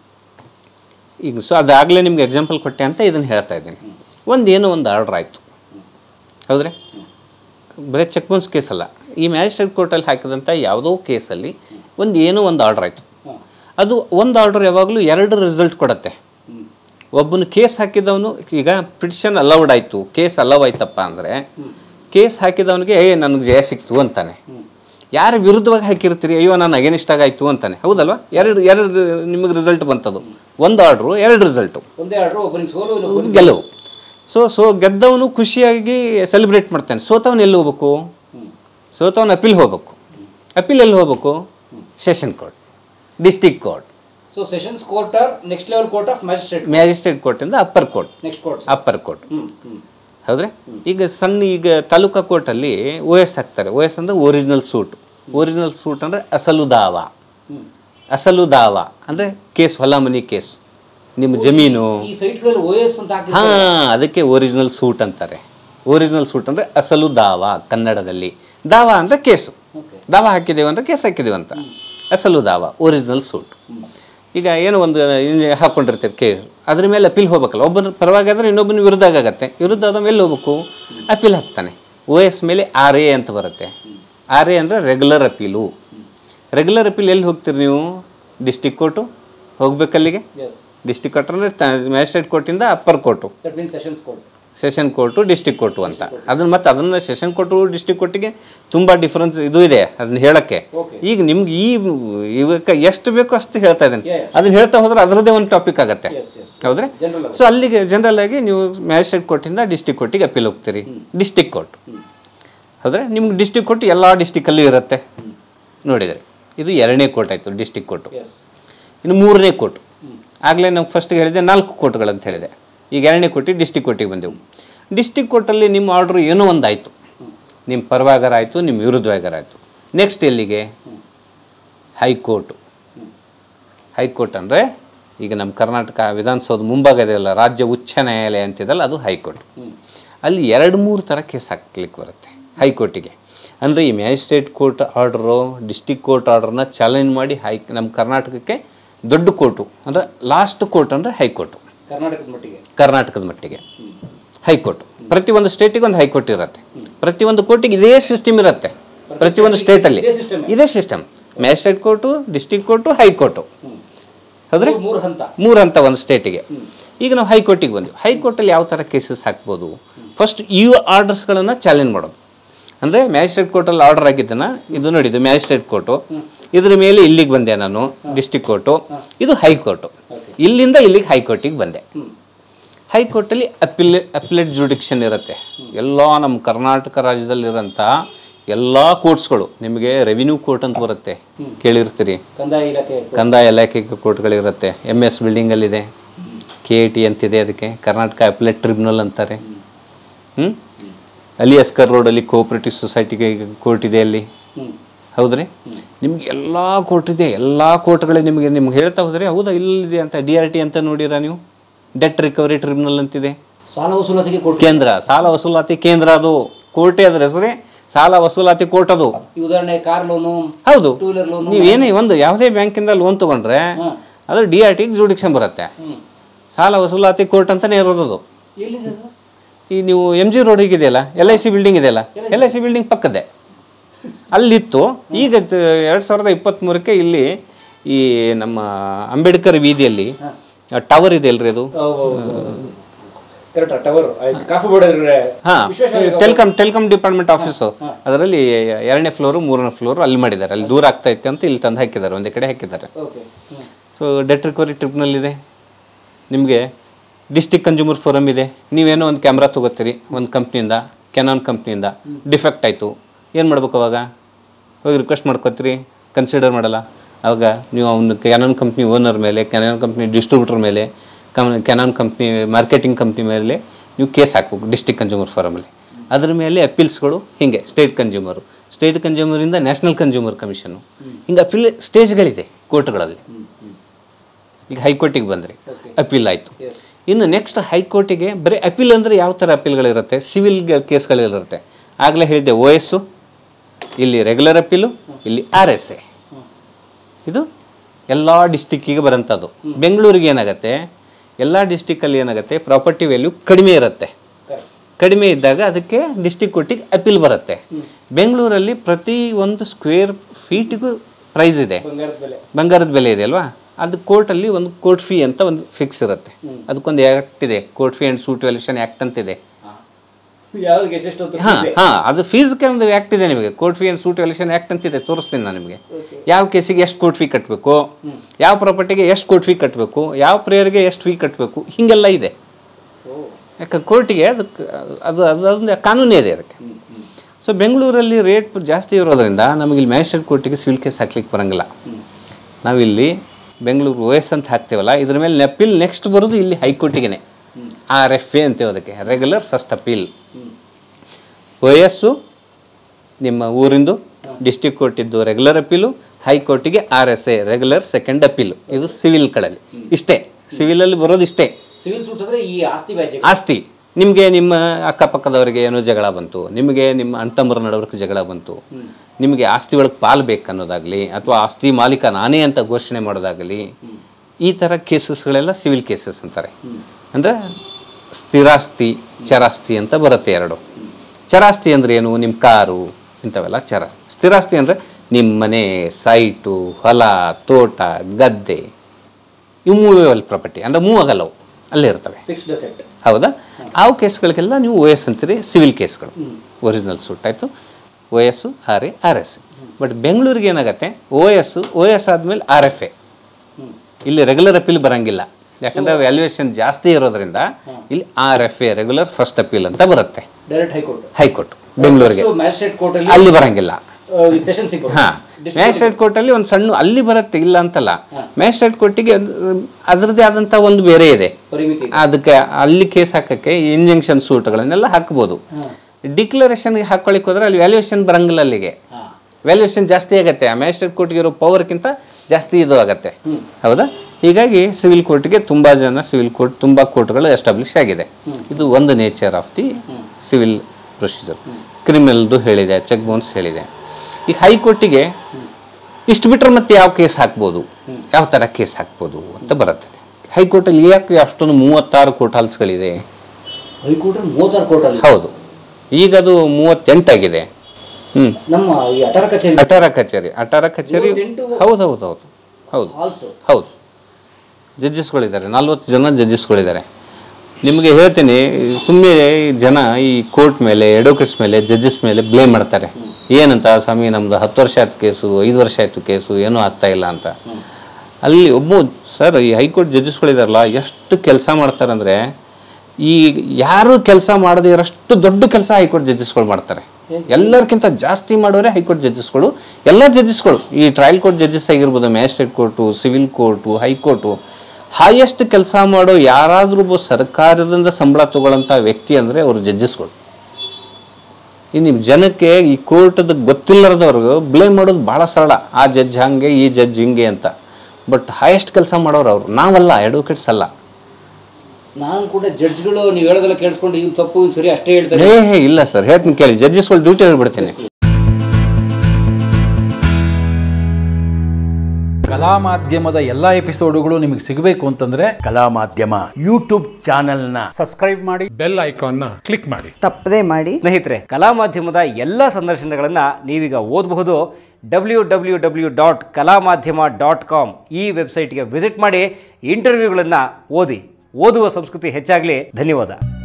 ಈಗ ಸೊ ಅದಾಗಲೇ ನಿಮ್ಗೆ ಎಕ್ಸಾಂಪಲ್ ಕೊಟ್ಟೆ ಅಂತ ಇದನ್ನು ಹೇಳ್ತಾ ಇದ್ದೀನಿ. ಒಂದು ಏನೋ ಒಂದು ಆರ್ಡ್ರ್ ಆಯಿತು, ಹೌದ್ರೆ? ಬರೀ ಚೆಕ್ ಬೌನ್ಸ್ ಕೇಸಲ್ಲ, ಈ ಮ್ಯಾಜಿಸ್ಟ್ರೇಟ್ ಕೋರ್ಟಲ್ಲಿ ಹಾಕಿದಂಥ ಯಾವುದೋ ಕೇಸಲ್ಲಿ ಒಂದು ಏನೋ ಒಂದು ಆರ್ಡರ್ ಆಯಿತು. ಅದು ಒಂದು ಆರ್ಡರ್ ಯಾವಾಗಲೂ ಎರಡು ರಿಸಲ್ಟ್ ಕೊಡುತ್ತೆ. ಒಬ್ಬನು ಕೇಸ್ ಹಾಕಿದವನು ಈಗ ಪಿಟಿಷನ್ ಅಲೌಡ್ ಆಯಿತು, ಕೇಸ್ ಅಲೌವ್ ಆಯ್ತಪ್ಪ ಅಂದರೆ ಕೇಸ್ ಹಾಕಿದವನಿಗೆ ಏ ನನಗೆ ಜಯ ಸಿಕ್ತು ಅಂತಾನೆ. ಯಾರು ವಿರುದ್ಧವಾಗಿ ಹಾಕಿರ್ತೀರಿ ಅಯ್ಯೋ ನಾನು ಅಗೇನಿಸ್ಟಾಗ ಆಯಿತು ಅಂತಾನೆ. ಹೌದಲ್ವಾ? ಎರಡು ಎರಡು ನಿಮಗೆ ರಿಸಲ್ಟ್ ಬಂತದು. ಒಂದು ಆರ್ಡ್ರು ಎರಡು ರಿಸಲ್ಟು, ಒಂದೇ ಆರ್ಡ್ರು ಒಬ್ಬನಿಗೆ ಸೋಲು ಗೆಲುವು. ಸೊ ಸೊ ಗೆದ್ದವನು ಖುಷಿಯಾಗಿ ಸೆಲೆಬ್ರೇಟ್ ಮಾಡ್ತಾನೆ. ಸೋತವನು ಎಲ್ಲಿ ಹೋಗ್ಬೇಕು? ಸೋತವನು ಅಪೀಲ್ ಹೋಗ್ಬೇಕು. ಅಪೀಲ್ ಎಲ್ಲಿ ಹೋಗ್ಬೇಕು? Session court, district court. So sessions court are next level court of magistrate. Magistrate ಕೋರ್ಟಿಂದ upper court, next court upper court. ಹೌದ್ರಿ? ಈಗ ಸಣ್ಣ ಈಗ ತಾಲೂಕಾ ಕೋರ್ಟಲ್ಲಿ ಓ ಎಸ್ ಹಾಕ್ತಾರೆ. ಓ ಎಸ್ ಅಂದರೆ ಒರಿಜಿನಲ್ ಸೂಟ್. ಒರಿಜಿನಲ್ ಸೂಟ್ ಅಂದರೆ ಅಸಲು ದಾವ. ಅಸಲು ದಾವ ಅಂದರೆ ಕೇಸ್, ಹೊಲ ಮನಿ ಕೇಸ್, ನಿಮ್ಮ ಜಮೀನು. ಹಾಂ, ಅದಕ್ಕೆ ಒರಿಜಿನಲ್ ಸೂಟ್ ಅಂತಾರೆ. ಒರಿಜಿನಲ್ ಸೂಟ್ ಅಂದರೆ ಅಸಲು ದಾವ ಕನ್ನಡದಲ್ಲಿ. ದಾವ ಅಂದರೆ ಕೇಸು. ದಾವ ಹಾಕಿದ್ದೇವೆ ಅಂದರೆ ಕೇಸ್ ಹಾಕಿದ್ದೇವೆ ಅಂತ. ಅಸಲು ದಾವ, ಒರಿಜಿನಲ್ ಸೂಟ್. ಈಗ ಏನೋ ಒಂದು ಹಾಕ್ಕೊಂಡಿರ್ತೀರಿ ಕೇಸ್, ಅದ್ರ ಮೇಲೆ ಅಪೀಲ್ ಹೋಗ್ಬೇಕಲ್ಲ. ಒಬ್ಬನ ಪರವಾಗಿ ಆದರೆ ಇನ್ನೊಬ್ಬನ ವಿರುದ್ಧ ಆಗತ್ತೆ. ವಿರುದ್ಧ ಆದ ಮೇಲೆ ಹೋಗ್ಬೇಕು, ಅಪೀಲ್ ಹಾಕ್ತಾನೆ. ಓ ಎಸ್ ಮೇಲೆ ಆರ್ ಎ ಅಂತ ಬರುತ್ತೆ. ಆರ್ ಎ ಅಂದರೆ ರೆಗ್ಯುಲರ್ ಅಪೀಲು. ರೆಗ್ಯುಲರ್ ಅಪೀಲ್ ಎಲ್ಲಿ ಹೋಗ್ತೀರಿ ನೀವು? ಡಿಸ್ಟಿಕ್ ಕೋರ್ಟು ಹೋಗ್ಬೇಕಲ್ಲಿಗೆ. ಡಿಸ್ಟಿಕ್ ಕೋರ್ಟ್ ಅಂದರೆ ಮ್ಯಾಜಿಸ್ಟ್ರೇಟ್ ಕೋರ್ಟಿಂದ upper court, session court, district court ಅಂತ. ಅದನ್ನ ಮತ್ತೆ ಅದನ್ನು ಸೆಷನ್ ಕೋರ್ಟು ಡಿಸ್ಟಿಕ್ ಕೋರ್ಟಿಗೆ ತುಂಬ ಡಿಫ್ರೆನ್ಸ್ ಇದು ಇದೆ, ಅದನ್ನ ಹೇಳೋಕ್ಕೆ. ಈಗ ನಿಮ್ಗೆ ಈ ಇವಾಗ ಎಷ್ಟು ಬೇಕೋ ಅಷ್ಟು ಹೇಳ್ತಾ ಇದ್ದೇನೆ. ಅದನ್ನ ಹೇಳ್ತಾ ಹೋದ್ರೆ ಅದರದ್ದೇ ಒಂದು ಟಾಪಿಕ್ ಆಗುತ್ತೆ. ಹೌದ್ರಿ? ಸೊ ಅಲ್ಲಿಗೆ ಜನರಲ್ ಆಗಿ ನೀವು ಮ್ಯಾಜಿಸ್ಟ್ರೇಟ್ ಕೋರ್ಟಿಂದ ಡಿಸ್ಟಿಕ್ ಕೋರ್ಟಿಗೆ ಅಪೀಲ್ ಹೋಗ್ತೀರಿ. ಡಿಸ್ಟಿಕ್ ಕೋರ್ಟ್ ಹೌದ್ರೆ ನಿಮ್ಗೆ ಡಿಸ್ಟಿಕ್ ಕೋರ್ಟ್ ಎಲ್ಲ ಡಿಸ್ಟಿಕಲ್ಲೂ ಇರುತ್ತೆ. ನೋಡಿದರೆ ಇದು ಎರಡನೇ ಕೋರ್ಟ್ ಆಯಿತು, ಡಿಸ್ಟಿಕ್ ಕೋರ್ಟು. ಇನ್ನು ಮೂರನೇ ಕೋರ್ಟ್. ಆಗಲೇ ನಾವು ಫಸ್ಟ್ಗೆ ಹೇಳಿದೆ ನಾಲ್ಕು ಕೋರ್ಟ್ಗಳಂತ ಹೇಳಿದೆ. ಈಗ ಎರಡನೇ ಕೋರ್ಟಿಗೆ ಡಿಸ್ಟಿಕ್ ಕೋರ್ಟಿಗೆ ಬಂದೆವು. ಡಿಸ್ಟಿಕ್ ಕೋರ್ಟಲ್ಲಿ ನಿಮ್ಮ ಆರ್ಡ್ರು ಏನೋ ಒಂದು ಆಯಿತು, ನಿಮ್ಮ ಪರವಾಗಾರ ಆಯಿತು, ನಿಮ್ಮ ವಿರುದ್ಧವಾಗಾರ ಆಯಿತು. ನೆಕ್ಸ್ಟ್ ಎಲ್ಲಿಗೆ? ಹೈಕೋರ್ಟು. ಹೈಕೋರ್ಟ್ ಅಂದರೆ ಈಗ ನಮ್ಮ ಕರ್ನಾಟಕ ವಿಧಾನಸೌಧ ಮುಂಭಾಗ ಇದೆಯಲ್ಲ, ರಾಜ್ಯ ಉಚ್ಚ ನ್ಯಾಯಾಲಯ ಅಂತಿದಲ್ಲ, ಅದು ಹೈಕೋರ್ಟ್. ಅಲ್ಲಿ ಎರಡು ಮೂರು ಥರ ಕೇಸ್ ಹಾಕ್ಲಿಕ್ಕೆ ಬರುತ್ತೆ ಹೈಕೋರ್ಟಿಗೆ. ಅಂದರೆ ಈ magistrate court order, district court ಆರ್ಡ್ರನ್ನ ಚಾಲೆಂಜ್ ಮಾಡಿ ಹೈ ನಮ್ಮ ಕರ್ನಾಟಕಕ್ಕೆ ದೊಡ್ಡ ಕೋರ್ಟು ಅಂದರೆ ಲಾಸ್ಟ್ ಕೋರ್ಟ್ ಅಂದರೆ ಹೈಕೋರ್ಟು. ಕರ್ನಾಟಕದ ಮಟ್ಟಿಗೆ ಕರ್ನಾಟಕದ ಮಟ್ಟಿಗೆ ಹೈಕೋರ್ಟ್. ಪ್ರತಿಯೊಂದು ಸ್ಟೇಟಿಗೆ ಒಂದು ಹೈಕೋರ್ಟ್ ಇರುತ್ತೆ. ಪ್ರತಿಯೊಂದು ಕೋರ್ಟಿಗೆ ಇದೇ ಸಿಸ್ಟಮ್ ಇರುತ್ತೆ. ಪ್ರತಿಯೊಂದು ಸ್ಟೇಟಲ್ಲಿ ಇದೇ system. Magistrate court, district court, high court. ಹೌದ್ರಿ? ಮೂರು ಹಂತ ಮೂರು ಹಂತ ಒಂದು ಸ್ಟೇಟಿಗೆ. ಈಗ ನಾವು ಹೈಕೋರ್ಟಿಗೆ ಬಂದ್ವಿ. ಹೈಕೋರ್ಟಲ್ಲಿ ಯಾವ ಥರ ಕೇಸಸ್ ಹಾಕ್ಬೋದು? ಫಸ್ಟ್ ಈ ಆರ್ಡರ್ಸ್ಗಳನ್ನು ಚಾಲೆಂಜ್ ಮಾಡೋದು. ಅಂದರೆ ಮ್ಯಾಜಿಸ್ಟ್ರೇಟ್ ಕೋರ್ಟಲ್ಲಿ ಆರ್ಡರ್ ಆಗಿದ್ದನ್ನು, ಇದು ನೋಡಿದ್ದು ಮ್ಯಾಜಿಸ್ಟ್ರೇಟ್ ಕೋರ್ಟು, ಇದ್ರ ಮೇಲೆ ಇಲ್ಲಿಗೆ ಬಂದೆ ನಾನು ಡಿಸ್ಟಿಕ್ ಕೋರ್ಟು, ಇದು ಹೈಕೋರ್ಟು. ಇಲ್ಲಿಂದ ಇಲ್ಲಿಗೆ ಹೈಕೋರ್ಟಿಗೆ ಬಂದೆ. ಹೈಕೋರ್ಟಲ್ಲಿ ಅಪಿಲ್ ಅಪಿಲೇಟ್ ಜುಡಿಕ್ಷನ್ ಇರುತ್ತೆ. ಎಲ್ಲ ನಮ್ಮ ಕರ್ನಾಟಕ ರಾಜ್ಯದಲ್ಲಿರೋಂಥ ಎಲ್ಲ ಕೋರ್ಟ್ಸ್ಗಳು. ನಿಮಗೆ ರೆವಿನ್ಯೂ ಕೋರ್ಟ್ ಅಂತ ಬರುತ್ತೆ, ಕೇಳಿರ್ತೀರಿ. ಕಂದಾಯ ಇಲಾಖೆ ಕಂದಾಯ ಇಲಾಖೆ ಕೋರ್ಟ್ಗಳಿರುತ್ತೆ. ಎಮ್ ಎಸ್ ಬಿಲ್ಡಿಂಗಲ್ಲಿದೆ. ಕೆ ಎ ಟಿ ಅಂತಿದೆ, ಅದಕ್ಕೆ ಕರ್ನಾಟಕ ಅಪಿಲೇಟ್ ಟ್ರಿಬ್ಯುನಲ್ ಅಂತಾರೆ. ಹ್ಞೂ ಅಲ್ಲಿ ಎಸ್ಕರ್ ರೋಡಲ್ಲಿ ಕೋಆಪರೇಟಿವ್ ಸೊಸೈಟಿಗೆ ಕೋರ್ಟ್ ಇದೆ ಅಲ್ಲಿ. ಹೌದ್ರಿ? ನಿಮ್ಗೆ ಎಲ್ಲ ಕೋರ್ಟ್ ಇದೆ, ಎಲ್ಲ ಕೋರ್ಟ್ಗಳೇ ನಿಮಗೆ ನಿಮ್ಗೆ ಹೇಳ್ತಾ ಹೋದರೆ ಹೌದಾ ಇಲ್ಲಿದೆ ಅಂತ. ಡಿ ಆರ್ ಟಿ ಅಂತ ನೋಡಿರಾ ನೀವು? ಡೆಟ್ ರಿಕವರಿ ಟ್ರಿಬ್ಯುನಲ್ ಅಂತಿದೆ. ಸಾಲ ವಸೂಲಾತಿಗೆ ಕೇಂದ್ರ, ಸಾಲ ವಸೂಲಾತಿ ಕೇಂದ್ರ. ಅದು ಕೋರ್ಟೇ, ಅದ್ರ ಹೆಸರೇ ಸಾಲ ವಸೂಲಾತಿ ಕೋರ್ಟ್. ಅದು ಉದಾಹರಣೆ ಕಾರ್ ಲೋನು. ಹೌದು, ನೀವೇನೇ ಒಂದು ಯಾವುದೇ ಬ್ಯಾಂಕಿಂದ ಲೋನ್ ತೊಗೊಂಡ್ರೆ ಅದು ಡಿ ಆರ್ ಟಿಗೆ ಜುಡಿಕ್ಷನ್ ಬರುತ್ತೆ. ಸಾಲ ವಸೂಲಾತಿ ಕೋರ್ಟ್ ಅಂತಲೇ ಇರೋದು. ಈ ನೀವು ಎಮ್ ಜಿ ರೋಡ್ ಹೀಗಿದೆಯಲ್ಲ, ಎಲ್ ಐ ಸಿ ಬಿಲ್ಡಿಂಗ್ ಇದೆಯಲ್ಲ, ಎಲ್ ಐ ಸಿ ಬಿಲ್ಡಿಂಗ್ ಪಕ್ಕದೇ ಅಲ್ಲಿತ್ತು. ಈಗ ಎರಡು ಸಾವಿರದ ಇಪ್ಪತ್ತ್ಮೂರಕ್ಕೆ ಇಲ್ಲಿ ಈ ನಮ್ಮ ಅಂಬೇಡ್ಕರ್ ವೀದಿಯಲ್ಲಿ ಟವರ್ ಇದೆ ಅಲ್ರಿ, ಅದು ಹಾಂ ಟೆಲಿಕಾಂ ಟೆಲಿಕಾಂ ಡಿಪಾರ್ಟ್ಮೆಂಟ್ ಆಫೀಸು. ಅದರಲ್ಲಿ ಎರಡನೇ ಫ್ಲೋರು ಮೂರನೇ ಫ್ಲೋರು ಅಲ್ಲಿ ಮಾಡಿದ್ದಾರೆ. ಅಲ್ಲಿ ದೂರ ಆಗ್ತಾ ಇತ್ತು ಅಂತ ಇಲ್ಲಿ ತಂದು ಹಾಕಿದ್ದಾರೆ, ಒಂದೇ ಕಡೆ ಹಾಕಿದ್ದಾರೆ. ಸೊ ಡೆಟ್ ರಿಕವರಿ ಟ್ರಿಬ್ಯುನಲ್ ಇದೆ. ನಿಮಗೆ ಡಿಸ್ಟಿಕ್ ಕನ್ಸ್ಯೂಮರ್ ಫೋರಮ್ ಇದೆ. ನೀವೇನೋ ಒಂದು ಕ್ಯಾಮ್ರಾ ತೊಗೋತೀರಿ ಒಂದು ಕಂಪ್ನಿಯಿಂದ, ಕೆನಾನ್ ಕಂಪ್ನಿಯಿಂದ, ಡಿಫೆಕ್ಟ್ ಆಯಿತು. ಏನು ಮಾಡ್ಬೇಕು ಅವಾಗ? ಹೋಗಿ ರಿಕ್ವೆಸ್ಟ್ ಮಾಡ್ಕೋತೀರಿ, ಕನ್ಸಿಡರ್ ಮಾಡಲ್ಲ. ಆವಾಗ ನೀವು ಅವನು ಕೆನಾನ್ ಕಂಪ್ನಿ ಓನರ್ ಮೇಲೆ, ಕೆನಾನ್ ಕಂಪ್ನಿ ಡಿಸ್ಟ್ರಿಬ್ಯೂಟರ್ ಮೇಲೆ, cum Canon company marketing company ಮೇಲೆ ನೀವು ಕೇಸ್ ಹಾಕ್ಬೇಕು ಡಿಸ್ಟಿಕ್ ಕನ್ಸ್ಯೂಮರ್ ಫೋರಮಲ್ಲಿ. ಅದ್ರ ಮೇಲೆ ಅಪೀಲ್ಸ್ಗಳು ಹಿಂಗೆ ಸ್ಟೇಟ್ ಕನ್ಸ್ಯೂಮರು, ಸ್ಟೇಟ್ ಕನ್ಸ್ಯೂಮರಿಂದ ನ್ಯಾಷನಲ್ ಕನ್ಸ್ಯೂಮರ್ ಕಮಿಷನ್ನು, ಹಿಂಗೆ ಅಪೀಲ್ ಸ್ಟೇಜ್ಗಳಿದೆ ಕೋರ್ಟ್ಗಳಲ್ಲಿ. ಈಗ ಹೈಕೋರ್ಟಿಗೆ ಬಂದ್ರಿ, ಅಪೀಲ್ ಆಯಿತು. ಇನ್ನು ನೆಕ್ಸ್ಟ್ ಹೈಕೋರ್ಟಿಗೆ ಬರೀ ಅಪೀಲ್ ಅಂದರೆ ಯಾವ ಥರ ಅಪೀಲ್ಗಳಿರುತ್ತೆ? ಸಿವಿಲ್ ಕೇಸ್ಗಳಿರುತ್ತೆ. ಆಗಲೇ ಹೇಳಿದ್ದೆ ಓ ಎಸ್ಸು, ಇಲ್ಲಿ ರೆಗ್ಯುಲರ್ ಅಪೀಲು, ಇಲ್ಲಿ ಆರ್ ಎಸ್ ಎ. ಇದು ಎಲ್ಲ ಡಿಸ್ಟಿಕ್ಕಿಗೆ ಬರೋಂಥದ್ದು. ಬೆಂಗಳೂರಿಗೆ ಏನಾಗುತ್ತೆ, ಎಲ್ಲ ಡಿಸ್ಟಿಕ್ಕಲ್ಲಿ ಏನಾಗುತ್ತೆ, ಪ್ರಾಪರ್ಟಿ ವ್ಯಾಲ್ಯೂ ಕಡಿಮೆ ಇರುತ್ತೆ. ಕಡಿಮೆ ಇದ್ದಾಗ ಅದಕ್ಕೆ ಡಿಸ್ಟಿಕ್ ಕೋರ್ಟಿಗೆ ಅಪೀಲ್ ಬರುತ್ತೆ. ಬೆಂಗಳೂರಲ್ಲಿ ಪ್ರತಿ ಒಂದು ಸ್ಕ್ವೇರ್ ಫೀಟಿಗೂ ಪ್ರೈಸ್ ಇದೆ, ಬಂಗಾರದ ಬೆಲೆ ಇದೆ ಅಲ್ವಾ, ಅದು ಕೋರ್ಟಲ್ಲಿ ಒಂದು ಕೋರ್ಟ್ ಫೀ ಅಂತ ಒಂದು ಫಿಕ್ಸ್ ಇರುತ್ತೆ. ಅದಕ್ಕೊಂದು ಆ್ಯಕ್ಟ್ ಇದೆ, court fee and suit valuation act ಅಂತಿದೆ. ಹಾಂ ಹಾಂ ಅದು ಫೀಸ್ಗೆ ಒಂದು ಆ್ಯಕ್ಟ್ ಇದೆ ನಿಮಗೆ, court fee and suit valuation act ಅಂತಿದೆ, ತೋರಿಸ್ತೀನಿ ನಾನು ನಿಮಗೆ. ಯಾವ ಕೇಸಿಗೆ ಎಷ್ಟು ಕೋರ್ಟ್ ಫೀ ಕಟ್ಟಬೇಕು, ಯಾವ ಪ್ರಾಪರ್ಟಿಗೆ ಎಷ್ಟು ಕೋರ್ಟ್ ಫೀ ಕಟ್ಟಬೇಕು, ಯಾವ ಪ್ರೇಯರ್ಗೆ ಎಷ್ಟು ಫೀ ಕಟ್ಟಬೇಕು, ಹೀಗೆಲ್ಲ ಇದೆ. ಯಾಕಂದ್ರೆ ಕೋರ್ಟಿಗೆ ಅದಕ್ಕೆ ಅದು ಅದೊಂದು ಕಾನೂನೇ ಇದೆ ಅದಕ್ಕೆ. ಸೊ ಬೆಂಗಳೂರಲ್ಲಿ ರೇಟ್ ಜಾಸ್ತಿ ಇರೋದ್ರಿಂದ ನಮಗೆ ಇಲ್ಲಿ ಮ್ಯಾಜಿಸ್ಟ್ರೇಟ್ ಕೋರ್ಟಿಗೆ ಸಿವಿಲ್ ಕೇಸ್ ಹಾಕ್ಲಿಕ್ಕೆ ಬರೋಂಗಿಲ್ಲ. ನಾವಿಲ್ಲಿ ಬೆಂಗಳೂರು ಓ ಎಸ್ ಅಂತ ಹಾಕ್ತೇವಲ್ಲ, ಇದ್ರ ಮೇಲೆ ಅಪೀಲ್ ನೆಕ್ಸ್ಟ್ ಬರೋದು ಇಲ್ಲಿ ಹೈಕೋರ್ಟಿಗೆ, ಆರ್ ಎಫ್ ಎ ಅಂತೇವೆ ಅದಕ್ಕೆ, regular first appeal. O S ನಿಮ್ಮ ಊರಿಂದು, ಡಿಸ್ಟಿಕ್ ಕೋರ್ಟಿದ್ದು ರೆಗ್ಯುಲರ್ ಅಪೀಲು, ಹೈಕೋರ್ಟಿಗೆ R S A regular second appeal. ಇದು ಸಿವಿಲ್ ಕಡಲ್ಲಿ ಇಷ್ಟೇ, ಸಿವಿಲಲ್ಲಿ ಬರೋದು ಇಷ್ಟೇ. ಸಿವಿಲ್ ಸೂಟ್ಸ್ ಅಂದರೆ ಈ ಆಸ್ತಿ ವ್ಯಾಜ್ಯ, ಆಸ್ತಿ ನಿಮಗೆ ನಿಮ್ಮ ಅಕ್ಕಪಕ್ಕದವರಿಗೆ ಏನೋ ಜಗಳ ಬಂತು, ನಿಮಗೆ ನಿಮ್ಮ ಅಣ್ತಮ್ಮರ ನಡವರ್ಗೆ ಜಗಳ ಬಂತು, ನಿಮಗೆ ಆಸ್ತಿ ಒಳಗೆ ಪಾಲು ಬೇಕು ಅನ್ನೋದಾಗಲಿ, ಅಥವಾ ಆಸ್ತಿ ಮಾಲೀಕ ನಾನೇ ಅಂತ ಘೋಷಣೆ ಮಾಡೋದಾಗಲಿ, ಈ ಥರ ಕೇಸಸ್ಗಳೆಲ್ಲ ಸಿವಿಲ್ ಕೇಸಸ್ ಅಂತಾರೆ. ಅಂದರೆ ಸ್ಥಿರಾಸ್ತಿ ಚರಾಸ್ತಿ ಅಂತ ಬರುತ್ತೆ ಎರಡು. ಚರಾಸ್ತಿ ಅಂದರೆ ಏನು, ನಿಮ್ಮ ಕಾರು ಇಂಥವೆಲ್ಲ ಚರಾಸ್ತಿ. ಸ್ಥಿರಾಸ್ತಿ ಅಂದರೆ ನಿಮ್ಮ ಮನೆ, ಸೈಟು, ಹೊಲ, ತೋಟ, ಗದ್ದೆ, ಇವು ಮೂವೇಬಲ್ ಪ್ರಾಪರ್ಟಿ, ಅಂದರೆ ಮೂವ್ ಆಗಲ್ಲವು, ಅಲ್ಲೇ ಇರ್ತವೆ, ಫಿಕ್ಸ್ಡ್ ಅಸೆಟ್. ಹೌದಾ? ಆ ಕೇಸ್ಗಳಿಗೆಲ್ಲ ನೀವು ಓ ಎಸ್ ಅಂತೀರಿ, ಸಿವಿಲ್ ಕೇಸ್ಗಳು. ಒರಿಜಿನಲ್ ಸೂಟ್ ಆಯಿತು, O S R A R S A. But ಬೆಂಗಳೂರಿಗೆ ಏನಾಗುತ್ತೆ, ಓ ಎಸ್ಸು ಓ ಎಸ್ ಆದಮೇಲೆ ಆರ್ ಎಫ್ ಎ. ಇಲ್ಲಿ ರೆಗ್ಯುಲರ್ ಅಪೀಲ್ ಬರೋಂಗಿಲ್ಲ, ಯಾಕಂದರೆ ವ್ಯಾಲ್ಯೂಯೇಷನ್ ಜಾಸ್ತಿ ಇರೋದ್ರಿಂದ ಇಲ್ಲಿ R F A regular first appeal ಅಂತ ಬರುತ್ತೆ. ಡೈರೆಕ್ಟ್ ಹೈಕೋರ್ಟ್ ಹೈಕೋರ್ಟ್ ಬೆಂಗಳೂರಿಗೆ ಮ್ಯಾಜಿಸ್ಟ್ರೇಟ್ ಕೋರ್ಟಲ್ಲಿ ಅಲ್ಲಿ ಬರೋಂಗಿಲ್ಲ. ಸೆಷನ್ಸ್ ಹಾಂ, ಮ್ಯಾಜಿಸ್ಟ್ರೇಟ್ ಕೋರ್ಟಲ್ಲಿ ಒಂದು ಸಣ್ಣ ಅಲ್ಲಿ ಬರುತ್ತೆ, ಇಲ್ಲ ಅಂತಲ್ಲ. ಮ್ಯಾಜಿಸ್ಟ್ರೇಟ್ ಕೋರ್ಟಿಗೆ ಅದರದ್ದೇ ಆದಂಥ ಒಂದು ಬೇರೆ ಇದೆ, ಅದಕ್ಕೆ ಅಲ್ಲಿ ಕೇಸ್ ಹಾಕೋಕ್ಕೆ ಇಂಜಂಕ್ಷನ್ ಸೂಟ್ಗಳನ್ನೆಲ್ಲ ಹಾಕ್ಬೋದು. ಡಿಕ್ಲರೇಷನ್ಗೆ ಹಾಕೊಳ್ಳಿಕ್ಕೆ ಹೋದ್ರೆ ಅಲ್ಲಿ ವ್ಯಾಲ್ಯೂಯೇಷನ್ ಬರಂಗಿಲ್ಲ, ಅಲ್ಲಿಗೆ ವ್ಯಾಲ್ಯೂಯೇಷನ್ ಜಾಸ್ತಿ ಆಗುತ್ತೆ. ಆ ಮ್ಯಾಜಿಸ್ಟ್ರೇಟ್ ಕೋರ್ಟ್ಗೆ ಇರೋ ಪವರ್ಗಿಂತ ಜಾಸ್ತಿ ಇದು ಆಗುತ್ತೆ, ಹೌದಾ? ಹೀಗಾಗಿ ಸಿವಿಲ್ ಕೋರ್ಟ್ಗೆ ತುಂಬ ಜನ ಸಿವಿಲ್ ಕೋರ್ಟ್ ತುಂಬ ಕೋರ್ಟ್ಗಳು ಎಸ್ಟಾಬ್ಲಿಷ್ ಆಗಿದೆ. ಇದು ಒಂದು nature of the civil procedure. ಕ್ರಿಮಿನಲ್ದು ಹೇಳಿದೆ, ಚೆಕ್ ಬೌನ್ಸ್ ಹೇಳಿದೆ. ಈಗ ಹೈಕೋರ್ಟಿಗೆ ಇಷ್ಟು ಬಿಟ್ಟರೆ ಮತ್ತೆ ಯಾವ ಕೇಸ್ ಹಾಕ್ಬೋದು, ಯಾವ ಥರ ಕೇಸ್ ಹಾಕ್ಬೋದು ಅಂತ ಬರುತ್ತೆ. ಹೈಕೋರ್ಟಲ್ಲಿ ಯಾಕೆ ಅಷ್ಟೊಂದು ಮೂವತ್ತಾರು ಕೋರ್ಟ್ ಹಾಲ್ಸ್ಗಳಿದೆ? ಹೈಕೋರ್ಟಲ್ಲಿ ಮೂವತ್ತಾರು ಕೋರ್ಟ್ ಹಾಲ್? ಹೌದು, ಈಗ ಅದು ಮೂವತ್ತೆಂಟಾಗಿದೆ. ಹ್ಞೂ, ನಮ್ಮ ಈ ಅಟಾರ ಕಚೇರಿ ಅಟಾರ ಕಚೇರಿ ಅಟಾರ ಕಚೇರಿ ಹೌದು ಹೌದು ಹೌದು ಹೌದು ಹೌದು ಜಡ್ಜಸ್ಗಳಿದ್ದಾರೆ, ನಲ್ವತ್ತು ಜನ ಜಡ್ಜಸ್ಗಳಿದ್ದಾರೆ. ನಿಮಗೆ ಹೇಳ್ತೀನಿ, ಸುಮ್ಮನೆ ಜನ ಈ ಕೋರ್ಟ್ ಮೇಲೆ, ಅಡ್ವೊಕೇಟ್ಸ್ ಮೇಲೆ, ಜಡ್ಜಸ್ ಮೇಲೆ ಬ್ಲೇಮ್ ಮಾಡ್ತಾರೆ. ಏನಂತ, ಸ್ವಾಮಿ ನಮ್ಮದು ಹತ್ತು ವರ್ಷ ಆಯ್ತು ಕೇಸು, ಐದು ವರ್ಷ ಆಯಿತು ಕೇಸು, ಏನೂ ಆಗ್ತಾ ಇಲ್ಲ ಅಂತ. ಅಲ್ಲಿ ಒಬ್ಬ ಸರ್ ಈ ಹೈಕೋರ್ಟ್ ಜಡ್ಜಸ್ಗಳಿದಾರಲ್ಲ, ಎಷ್ಟು ಕೆಲಸ ಮಾಡ್ತಾರಂದರೆ, ಈ ಯಾರು ಕೆಲಸ ಮಾಡದೇ ಇರೋಷ್ಟು ದೊಡ್ಡ ಕೆಲಸ ಹೈಕೋರ್ಟ್ ಜಡ್ಜಸ್ಗಳು ಮಾಡ್ತಾರೆ. ಎಲ್ಲರಿಗಿಂತ ಜಾಸ್ತಿ ಮಾಡೋರೆ ಹೈಕೋರ್ಟ್ ಜಡ್ಜಸ್ಗಳು. ಎಲ್ಲ ಜಡ್ಜಸ್ಗಳು, ಈ ಟ್ರಯಲ್ ಕೋರ್ಟ್ ಜಡ್ಜಸ್ ಆಗಿರ್ಬೋದು, magistrate court, civil court, high court, highest ಕೆಲಸ ಮಾಡೋ ಯಾರಾದರೂ ಒಬ್ಬ ಸರ್ಕಾರದಿಂದ ಸಂಬಳ ತಗೊಳ್ಳೋಂಥ ವ್ಯಕ್ತಿ ಅಂದರೆ ಅವರು ಜಡ್ಜಸ್ಗಳು. ಈ ನಿಮ್ಮ ಜನಕ್ಕೆ ಈ ಕೋರ್ಟದ ಗೊತ್ತಿಲ್ಲದವ್ರಿಗೆ ಬ್ಲೇಮ್ ಮಾಡೋದು ಭಾಳ ಸರಳ, ಆ ಜಡ್ಜ್ ಹಂಗೆ, ಈ ಜಡ್ಜ್ ಹಿಂಗೆ ಅಂತ. ಬಟ್ ಹೈಯೆಸ್ಟ್ ಕೆಲಸ ಮಾಡೋರು ಅವರು, ನಾವಲ್ಲ, ಅಡ್ವೊಕೇಟ್ಸ್ ಅಲ್ಲ. ನಾನು ಕೂಡ ಜಡ್ಜ್ಗಳು ನೀವು ಹೇಳೋದೆಲ್ಲ ಕೇಳಿಸ್ಕೊಂಡು ಇವ್ನು ತಪ್ಪು ಇವ್ನು ಸರಿ ಅಷ್ಟೇ ಹೇಳ್ತಾರೆ. ಏ ಹೇ ಇಲ್ಲ ಸರ್, ಹೇಳ್ತೀನಿ ಕೇಳಿ, ಜಡ್ಜಸ್ಗಳು ಡ್ಯೂಟಿ ಹೇಳ್ಬಿಡ್ತೀನಿ. ಕಲಾ ಮಾಧ್ಯಮದ ಎಲ್ಲ ಎಪಿಸೋಡುಗಳು ನಿಮಗೆ ಸಿಗಬೇಕು ಅಂತಂದ್ರೆ ಕಲಾ ಮಾಧ್ಯಮ ಯೂಟ್ಯೂಬ್ ಚಾನೆಲ್ನ ಸಬ್ಸ್ಕ್ರೈಬ್ ಮಾಡಿ, ಬೆಲ್ ಐಕಾನ್ನ ಕ್ಲಿಕ್ ಮಾಡಿ, ತಪ್ಪದೇ ಮಾಡಿ. ಸ್ನೇಹಿತರೆ, ಕಲಾ ಮಾಧ್ಯಮದ ಎಲ್ಲ ಸಂದರ್ಶನಗಳನ್ನು ನೀವೀಗ ಓದಬಹುದು. W W W dot Kalamadhyama dot com ಈ ವೆಬ್ಸೈಟ್ಗೆ ವಿಸಿಟ್ ಮಾಡಿ ಇಂಟರ್ವ್ಯೂಗಳನ್ನು ಓದಿ. ಓದುವ ಸಂಸ್ಕೃತಿ ಹೆಚ್ಚಾಗಲಿ. ಧನ್ಯವಾದ.